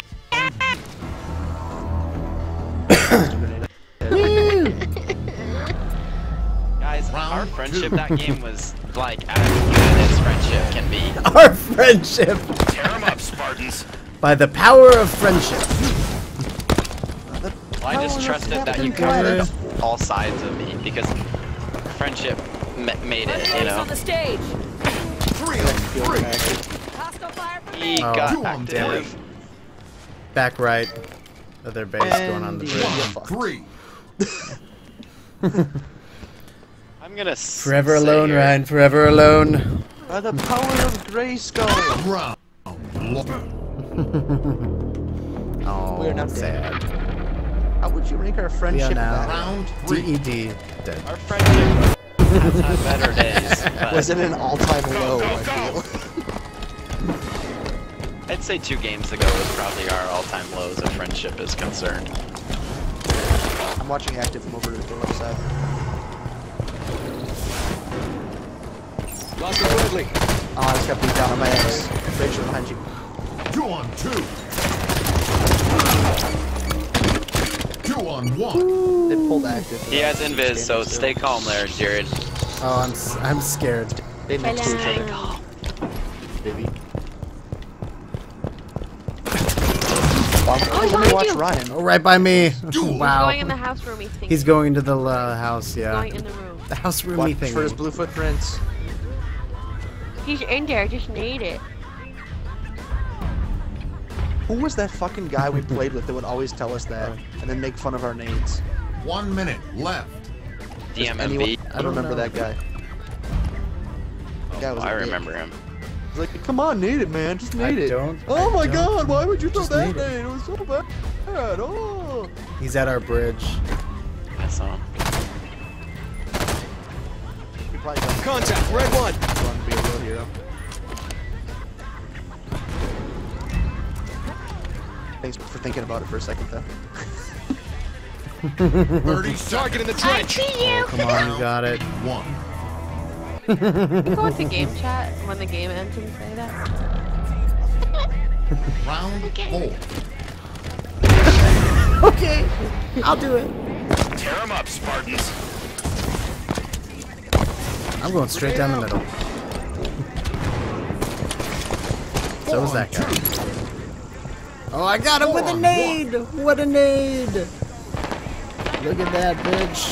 Guys, Round our friendship two. that game was like as good as friendship can be. Our friendship. Tear them up, Spartans. By the power of friendship. Well, I just trusted that you Captain covered all sides of me because friendship ma made it, you know. on the stage. Three on three. Hostile fire for He Oh, got Two on damn it. active. Back right. Of their base going on the bridge. One on three. I'm gonna Forever say alone, here, Ryan. Forever alone. By the power of Grayskull. Round. Oh, We're not sad. How would you rank our We are friendship now that? Round D three. E D dead. our friendship has had better days, but Was it an all-time low, I feel? I'd say two games ago was probably our all-time lows as friendship is concerned. I'm watching active from over to the left side. Lost it Woodley. Oh, I just got beat down on my ass. Rachel behind you. Two on two. Two on one. They pulled active. He has invis, so stay calm there, Jared. Oh, I'm s I'm scared. They mixed two. Stay calm. Baby. Well, let me watch Ryan. Oh, right by me. Going Wow. in the house roomy thing. He's going into the uh, house, yeah. Going in the room. The house roomy Watch thing. for his blue footprints. He's in there. Just need it. Who was that fucking guy we played with that would always tell us that and then make fun of our nades? One minute left. D M M Anyone- B. I don't remember that guy. That guy was I a dick. remember him. He's like, come on, nade it, man. Just I nade it. don't- oh I my don't. god, why would you throw Just that nade it. nade? It was so bad. Oh. He's at our bridge. I saw him. He probably doesn't Contact, red one. want to be a real hero. Thanks for thinking about it for a second, though. Thirty Target in the seconds. I trench. see you. Come on, you got it. One. You go into game chat when the game ends and say that. Round four. Okay, I'll do it. Tear them up, Spartans. I'm going straight down the middle. So is that guy. Oh, I got him with a nade! What a nade! Look at that, bitch.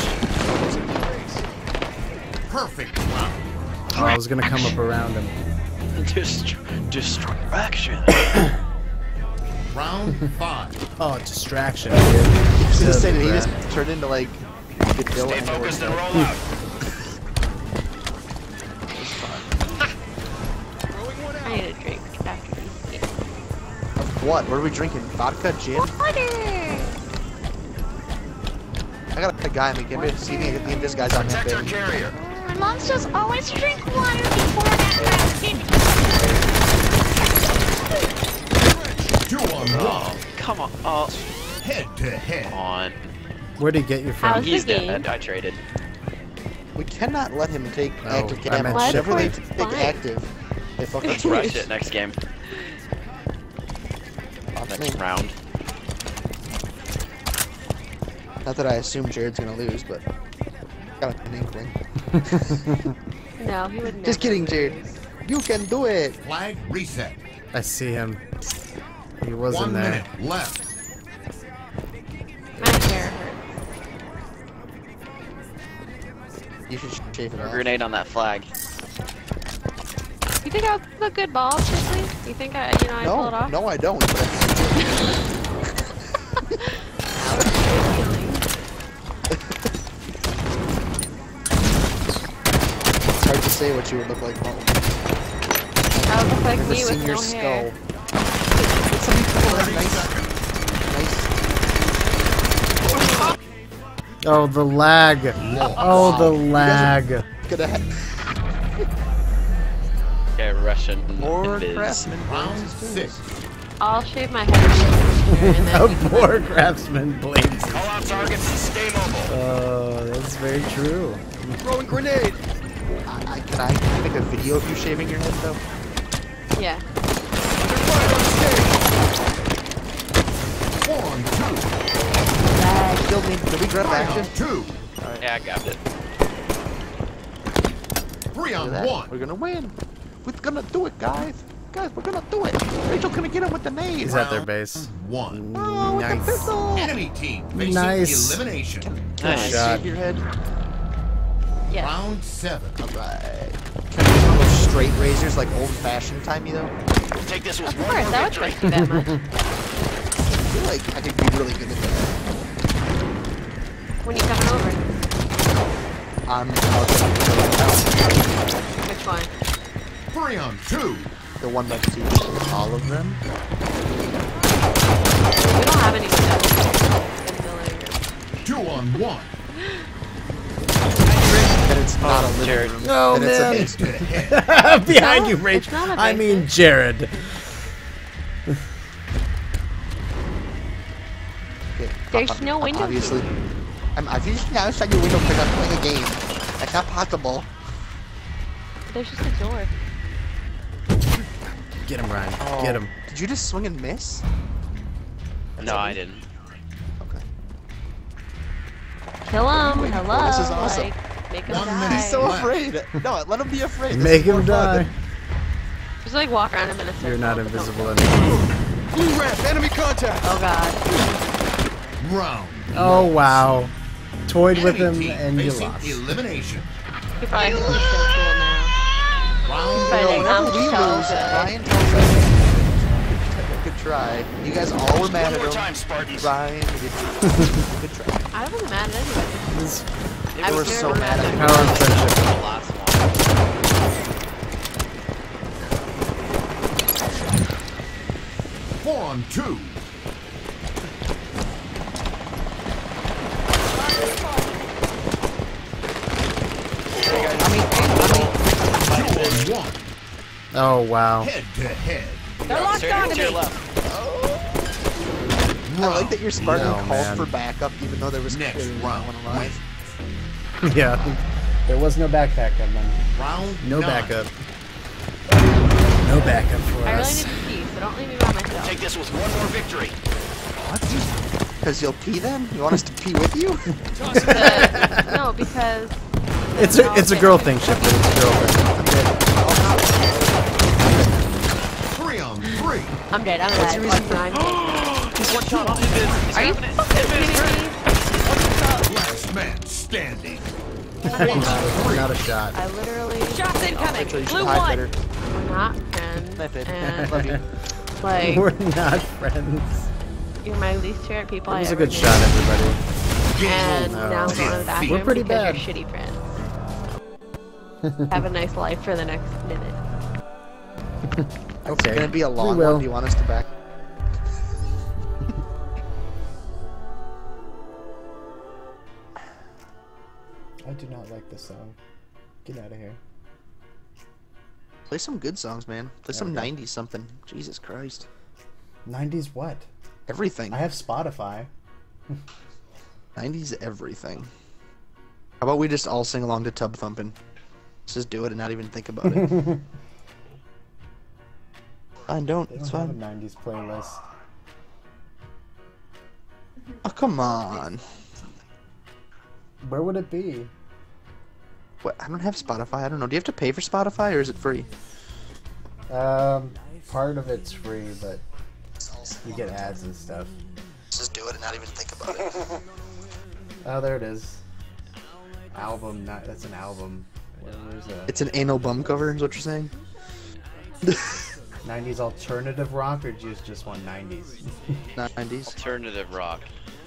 Perfect round. Oh, I was gonna come up around him. Dist distraction. Round five. Oh, distraction. I was gonna Dude. say that he just turned into like the Stay Dylan. focused and roll out. I need a drink after these games. What? What are we drinking? Vodka, gin? Water. I got a guy in the game. See me get this guy's on that Protect our bit. carrier. My mom says always drink water before and after activity. Two on one. Come on. Oh, Head to head. come on. Where'd he get you from? How's He's the game? dead. I traded. We cannot let him take Oh, active I camo. meant Whenever they Shipley. take Fine. active, they fucking Let's rush it next game. Next round. Not that I assume Jared's gonna lose, but got an inkling. No, he would never. Just kidding, Jared. You can do it. Flag reset. I see him. He was One in there. minute left. My hair hurts. You should shave it Throw a off. grenade on that flag. think I was a good ball, Shipley? You think I, you know, I no, pulled it off? no, I don't. But I think it's hard to say what you would look like, Mom. I would look like Never me seen with your no skull. hair. Some people have nice, nice. Oh, the lag. Oh, the lag. Gonna have Okay, Russian. more it is. craftsmen. Round six. I'll shave my head. And then A poor craftsman blades. Call out targets and stay mobile. Oh, that's very true. Throwing grenade. I, I, can I make a video of you shaving your head though? yeah. One, two. Ah, killed me. Did we grab action? Round two. Yeah, I got it. Three Look on at that. one. We're gonna win. We're gonna do it, guys. Guys, we're gonna do it. Rachel's gonna get him with the nade. He's at their base. One. Oh, with the Nice. pistol. Enemy team facing Nice. elimination. Can I Nice shot. shave your head? Yes. Round seven. Alright. Can we use one of those straight razors like old-fashioned timey though? Take this with Of one course, more that would victory. cost you that much. I feel like I could be really good at that. When you coming over? I'm I'll get Which one? Three on two. the one next to all of them. We don't have any windows in the living room. Two on one. That it's not a living Jared. room. Oh, that it's a man. basement. Head to head. Behind not- you, it's Rach. not a I mean, basement. Jared. Okay. There's no window. Obviously. I'm obviously outside your window because I'm playing a game. That's not possible. There's just a door. Get him, Ryan. Oh, Get him. Did you just swing and miss? No, I didn't. Okay. Kill him. Wait, Hello. this is awesome. Like, make him One die. minute. He's so Left. afraid. No, let him be afraid. This Make is more him fun. die. Just like walk around him in a circle. You're not but don't invisible kill him. anymore. Blue ramp, enemy contact. Oh god. Round. Oh, wow. Toyed with him Enemy team and you facing lost. elimination. He probably thinks he's so cool now. Round But No, like, whenever I'm we so lose, good. Ryan tells us good try. You guys all were mad One at more him. time, Spartans. Ryan, good try. Good try. I wasn't mad at anybody. This They I were was so never mad at at me. power of friendship. The last one. Four on two. Two on one. Oh, wow. Head to head. They're locked Straight onto to your me. left. I like that your Spartan No, called man. for backup even though there was Next clearly no round. one alive. Yeah. There was no backpack coming. Round No nine. backup. No backup for I really us. need to pee, so don't leave me by myself. Take this with one more victory. Because you'll pee then? You want us to pee with you? Because- no, because It's a it's a girl thing, Shipley. It's a girl thing. Three on three. I'm dead. I'm dead. I'm dead. He's one shot off the biz. Are you fucking kidding me? Last man standing. Not a shot. I literally. Shots incoming. Rachel, you should Blue hide one. better. We're not friends. Method. And Love you. like, We're not friends. you're my least favorite people That I was a ever good knew. shot, everybody. And No. now I'm going to the bathroom We're pretty because bad. you're shitty friends. Have a nice life for the next minute. It's gonna be a long will. one. Do you want us to back? I do not like this song. Get out of here. Play some good songs, man. Play There some we go. nineties something. Jesus Christ. nineties what? Everything. I have Spotify. nineties everything. How about we just all sing along to Tub Thumpin'? Let's just do it and not even think about it. Fine, don't. They It's don't have a fine. nineties playlist. Oh, come on. Where would it be? What? I don't have Spotify. I don't know. Do you have to pay for Spotify or is it free? Um, part of it's free, but you get ads and stuff. Let's just do it and not even think about it. Oh, there it is. Album, not that's an album. Where's a? It's an anal bum cover, is what you're saying? nineties alternative rock, or do you just want nineties? nineties. Alternative rock.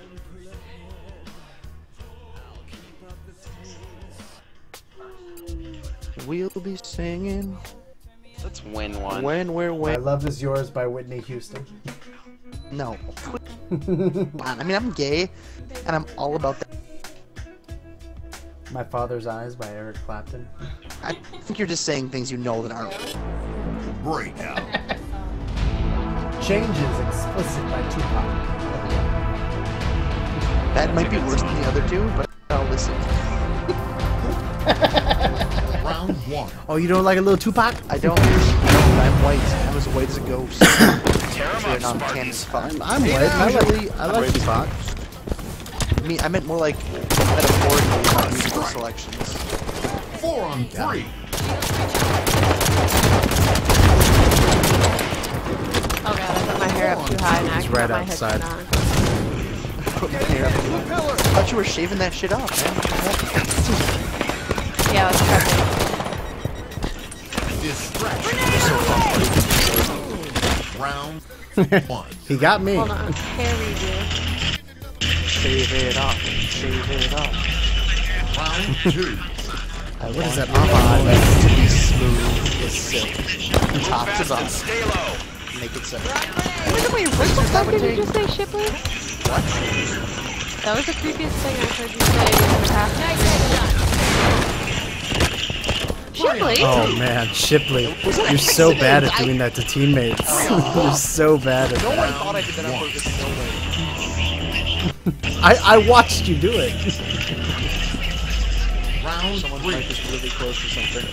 We'll be singing. Let's win one. When we're My win. Love Is Yours by Whitney Houston. No. I mean, I'm gay, and I'm all about that. My Father's Eyes by Eric Clapton. I think you're just saying things you know that aren't. Breakout. Changes Explicit by Tupac. That might be worse than the other two, but I'll listen. Round one. Oh, you don't like a little Tupac? I don't. I'm white. I'm as white as a ghost. Tear 'em up, on Spartans. Spartans. I'm white. I like, I like Tupac. I mean, I meant more like metaphorically about musical selections. Four on three. Oh god, I put my hair up too high and I He's actually right put my outside. headset on. Put my hair up. I thought you were shaving that shit off, man. Yeah, I was prepping. Distraction. Round one. He got me. Hold on, carry you. Shave it off. Shave it off. Round two. I What is that? want my life to be smooth as silk. Top to Fast and bottom. stay low. Make it so. Wait, wait, what the fuck did you just say, Shipley? What? That was the creepiest thing I've heard you say in the past. Shipley? Oh man, Shipley, you're so bad at doing that to teammates. You're so bad at No one that. thought I did that on purpose. No way. I I watched you do it. Round Someone's three. mic is really close to something.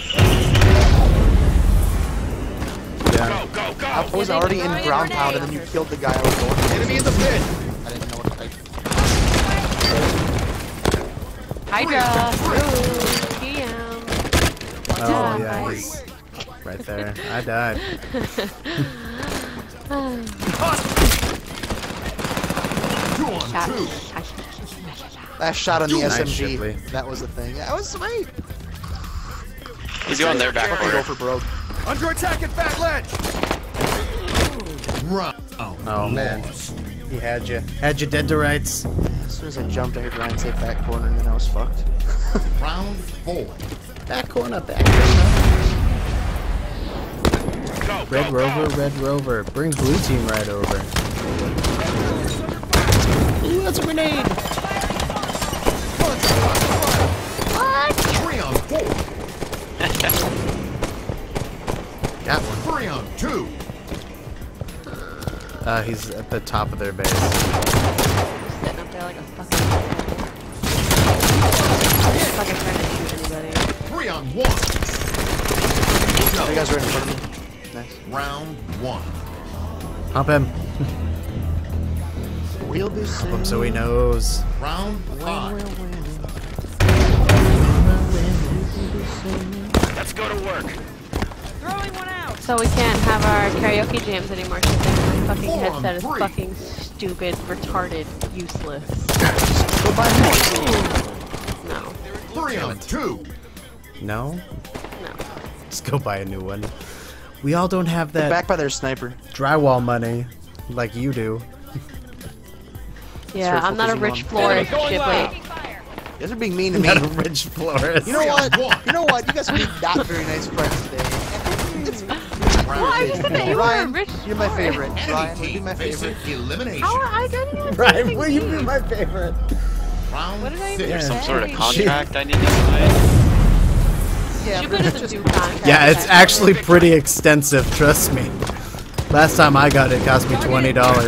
Yeah. Go, go, go. I was already in ground pound and then you killed the guy I was going for. Enemy in the pit. I didn't know what to Hydra! Ooh, P M. Oh yeah, he's right there. I died. Two on Shot. two. Last shot on the Nice, S M G. Shipley. That was the thing. That was sweet. He's going there back Fucking go corner. for broke. Under attack at back ledge. Round. Oh man, he had you. Had you dead to rights. As soon as I jumped, I heard Ryan say back corner and then I was fucked. Round four. Back corner, back corner. Go, Red go, Rover, go. Red Rover. Bring blue team right over. Ooh, that's a grenade. Three on four. Got one. Three on two. Uh, he's at the top of their base. Sitting up there like a fucking... fucking trying to shoot anybody. Three on one. Oh, you guys are right in front of me. Nice. Round one. Pump him. We'll be Pump him so he knows. Round five. Let's go to work. Throwing one out. So we can't have our karaoke jams anymore because my fucking Four on headset is three. fucking stupid, retarded, useless. Go buy more. No. Three on two. No? No. Just go buy a new one. We all don't have They're that back by their sniper. drywall money like you do. Yeah, I'm not a rich florist, Shipley. You guys are being mean to me. Not a rich florist. You know what? You know what? You guys are being not very nice friends today. It's, Well, I just said that you were a Ryan, rich you're my florist. favorite. Ryan, would be my favorite. Elimination. How are I didn't even say Ryan, anything will to you be my favorite? Round What did I six. even There's Some say? sort of Shit. contract I need to sign. Yeah, Shipley but doesn't do contracts. Yeah, it's actually pretty extensive, trust me. Last time I got it, it cost me twenty dollars.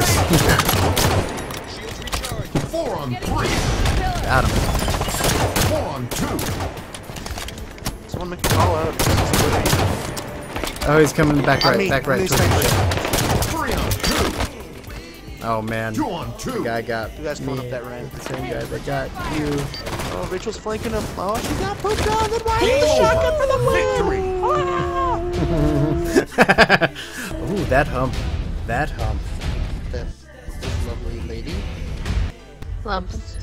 Four on three. Got him. Four on two. someone make a call out. Oh, he's coming back On right, me, back on right. me, towards the sniper. ship. Three on two. Oh man, Two on the two. guy got You guys phone me. up that Ryan. The same guy that got you. Oh, Rachel's flanking him. Oh, she got pushed on. Then Ryan Game the shotgun over. for the win. Victory. Ooh, that hump. That hump. That this lovely lady. Lumps.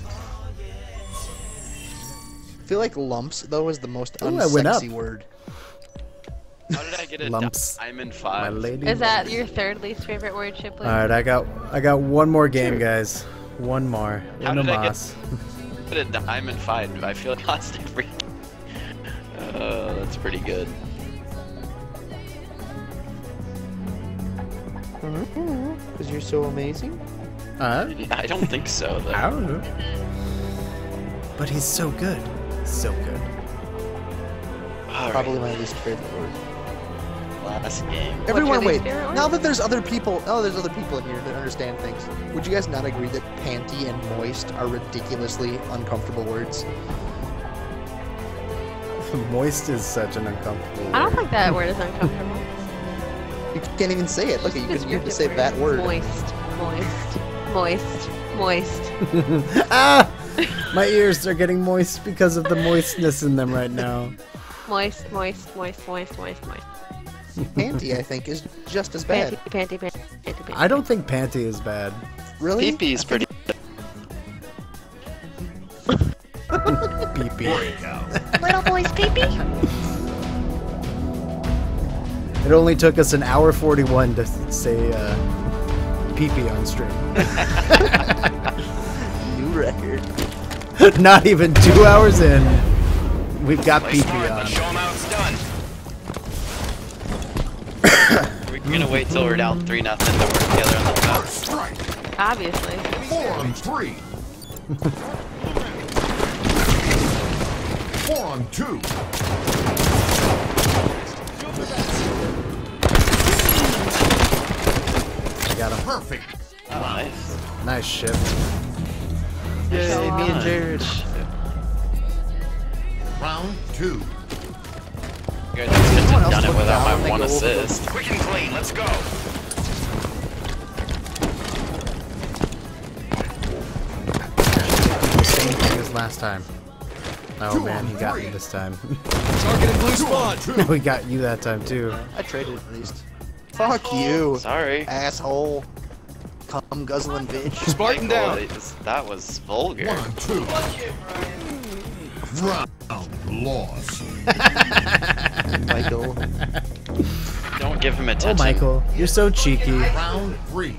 I feel like lumps though is the most Ooh, I went up. unsexy word. How did I get a Lumps. diamond My five? lady. Is that your third least favorite word, Shipley? All right, I got I got one more game, guys. One more. How Uno did I get- mas. Get a diamond five? I feel constant free. Oh, that's pretty good. Because you're so amazing? Uh, I don't think so, though. I don't know. But he's so good. So good. All Probably right, my least favorite word. last game. Everyone, your wait. least favorite word? Now that there's other people, oh, there's other people in here that understand things. Would you guys not agree that panty and moist are ridiculously uncomfortable words? Moist is such an uncomfortable word. I don't think that word is uncomfortable. You can't even say it. Look, you couldn't even say that word. Moist, moist, moist, moist. Ah! My ears are getting moist because of the moistness in them right now. Moist, moist, moist, moist, moist, moist. Panty, I think, is just as bad. Panty, panty, panty, panty, panty. I don't think panty is bad. Really? Pee-pee is pretty. Pee-pee. Little boy's pee-pee? It only took us an hour forty-one to say uh, pee-pee on stream. New record. Not even two hours in, we've got pee-pee on. Show 'em how it's done. We're gonna wait till we're down three nothing to work together on the top. Strike. Obviously. Four on three. Four on two. I got him. Perfect. Oh, nice. Nice shift. Yay, me and Jared. Round two. You guys just couldn't Someone have else done it look without down my and one go over the- assist. Quick and clean, let's go. Same thing as last time. Oh man, he got me this time. Target in blue spawn. No, he got you that time too. I traded at least. Fuck you, Sorry. asshole. Cum guzzling bitch. Spartan down. Michael, That was vulgar. One on two. Round lost. Michael. Don't give him Oh, attention. Michael, you're so cheeky. Round three.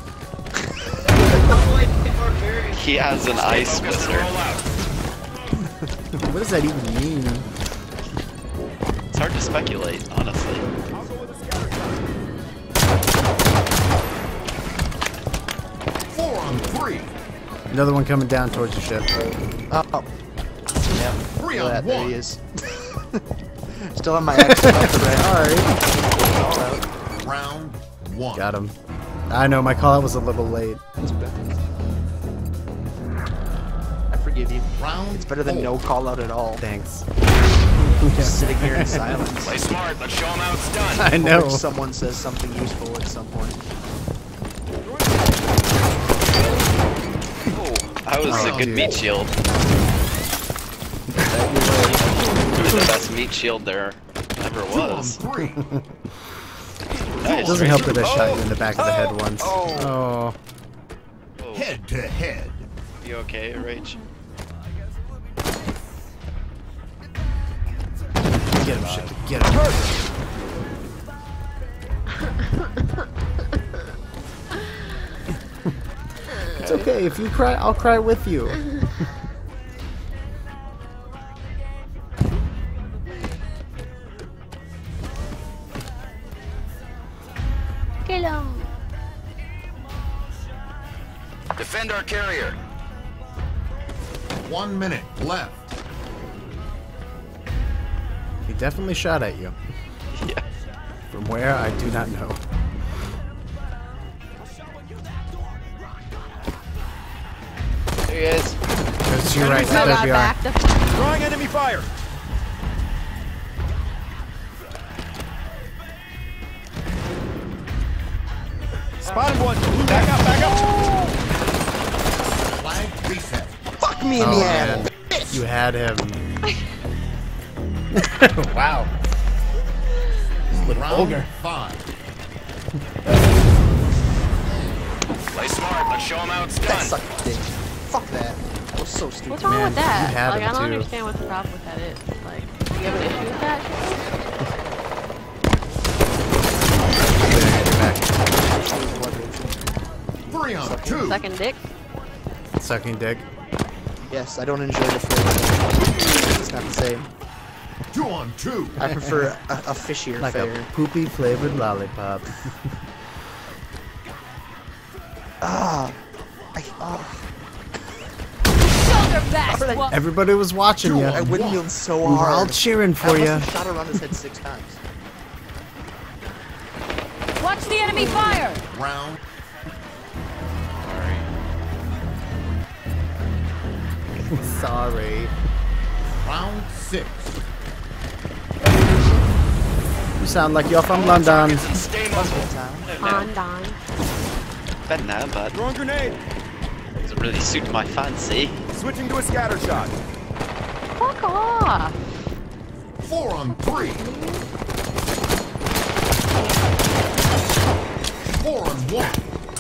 He has an ice wizard. What does that even mean? It's hard to speculate, honestly. Four on three. Another one coming down towards the ship. Oh. Yeah. Three Look on at that. There one. he is. Still on my X above the red. Alright. Round one. Got him. I know, my call out was a little late. That's bad. I forgive you. Round It's better than four. no call out at all. Thanks. Just sitting here in silence. Play smart, let's show 'em how it's done. I know. Wish someone says something useful at some point. Oh, I was Oh, a good dude. meat shield. You're the best meat shield there ever Two on was. three. Nice. It doesn't help that I shot you in the back of the head once. Oh. Oh. Oh. Head to head. You okay, Rach? Get him, shit. Get him. It's okay. If you cry, I'll cry with you. Kill him. Defend our carrier. One minute left. He definitely shot at you. Yeah. From where, I do not know. There he is. There's you right. Got There we are. back the Drawing enemy fire. Spotted one. Back up, back up. Flag reset. Fuck me in Oh the man, ass. you had him. Wow. Round vulgar. five. Play smart, let's show 'em how it's That done. sucked dick. Fuck that. That was so stupid. What's wrong Man, with that? you had Like, him I don't too. understand what the problem with that is. Like, do you have an issue with that? fucking sucking dick. Sucking dick. Yes, I don't enjoy the flavor. It's not the same. Two on two. I prefer a, a fishier Like fare. a poopy flavored lollipop. Ah. I, oh. Shoulder back. Everybody was watching you. I windmilled so We hard. were all cheering for I you. must have shot around his head six times. Watch the enemy fire. Round. Sorry. Round six. You sound like you're from London. London. Better now, but Throwing grenade. doesn't really suit my fancy. Switching to a scatter shot. Fuck off. Four on three. Four on one.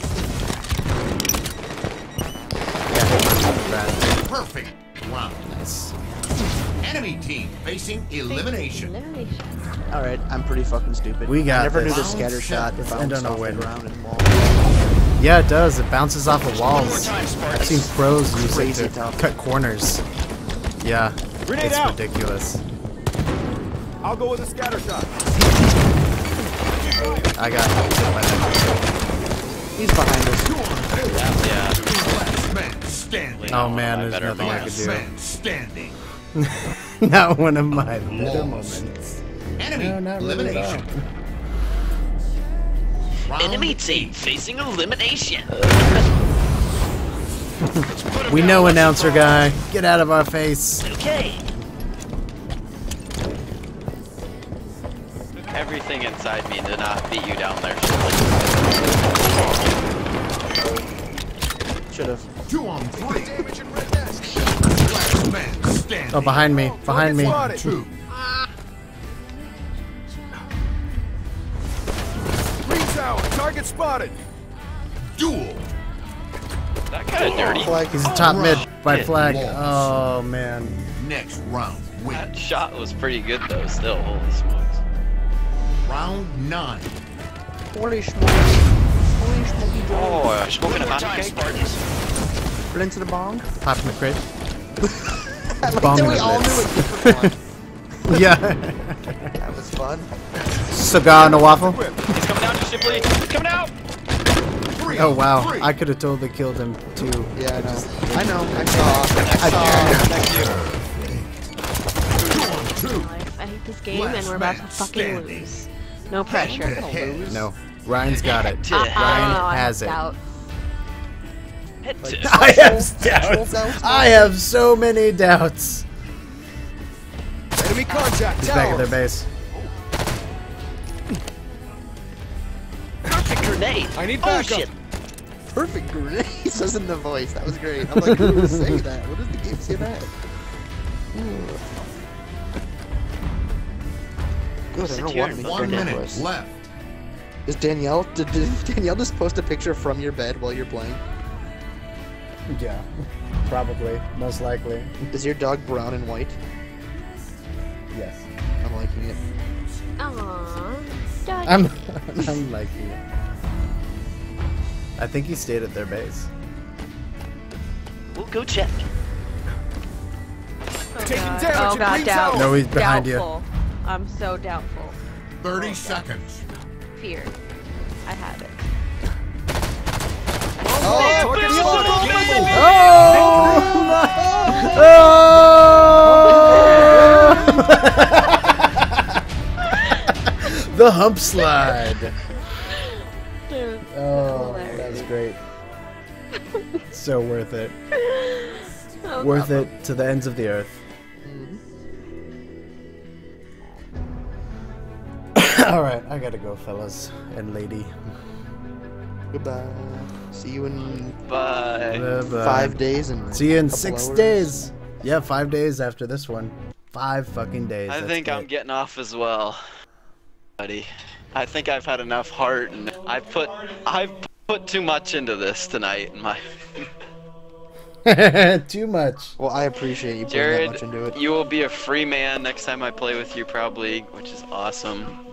Perfect round. Nice. Enemy team facing elimination. Elimination. Alright, I'm pretty fucking stupid. We got I never this. knew the scatter shot Let's bounced end on a off the win. ground and wall. Yeah, it does. It bounces off of walls. I've seen pros use it Crazy to tough. cut corners. Yeah, Grenade it's out. ridiculous. I'll go with a scatter shot. I got hit by that. He's behind us. Yeah, yeah. Last man standing. Oh man, I there's better nothing I could Last do. man standing. Not one of my little moments. Enemy No, not really at all. elimination. Round Enemy team eight. facing elimination. We know, announcer guy. Get out of our face. Okay. Everything inside me did not beat you down there, Shipley. Should have. Two on three. Last man standing. Oh, behind me. Behind me. Two. Green tower. Target spotted. Duel. That kind of dirty. Flag. He's a top mid by Hit flag. lost. Oh man. Next round. Win. That shot was pretty good though. Still, holy smokes. Round nine. Holy smoke. Holy smoky joe. Oh, uh, smoking a mountain cake. Blend to the bong. Pop in the crate. I like Bong that in we the all knew bits. a different one. Yeah. That was fun. Cigar and a waffle. He's coming down to Shipley. He's coming out. Three Oh on wow. three. I could have totally killed him too. Yeah, I know. I know. I saw. I saw. Two on two. I hate this game and we're about to fucking Standing. lose. No pressure. Head. No. Ryan's got it. Uh, Ryan Oh, I has have it. doubt. Head Like, to. I have Actual doubts. doubts? I have so many doubts. Enemy contact. He's back at Tower. their base. Perfect grenade. I need Oh backup. shit. Perfect grenade. He says in the voice. That was great. I'm like, who would say that? What does the game say that? Ooh. Good, I Sit don't here want and to make One grenade minute voice. left. Is Danielle, did, did Danielle just post a picture from your bed while you're playing? Yeah. Probably. Most likely. Is your dog brown and white? Yes. I'm liking it. Aww. Doggy. I'm I'm liking it. I think he stayed at their base. We'll go check. Oh Taking god, damage oh in god green doubt. zone. No, he's behind you. doubtful. I'm so doubtful. Thirty seconds. Fear. I have it. Oh, Target spotted. Oh! The hump slide. Dude. Oh, that was great. So worth it. Oh, Worth God. it to the ends of the earth. All right, I gotta go, fellas and lady. Goodbye. See you in Bye. Bye-bye. five days and See you in couple six hours. days. Yeah, five days after this one. Five fucking days. I That's think I'm it. getting off as well, buddy. I think I've had enough heart, and I've put I've put too much into this tonight. In my Too much. Well, I appreciate you putting that Jared, much into it. you will be a free man next time I play with you, probably, which is awesome.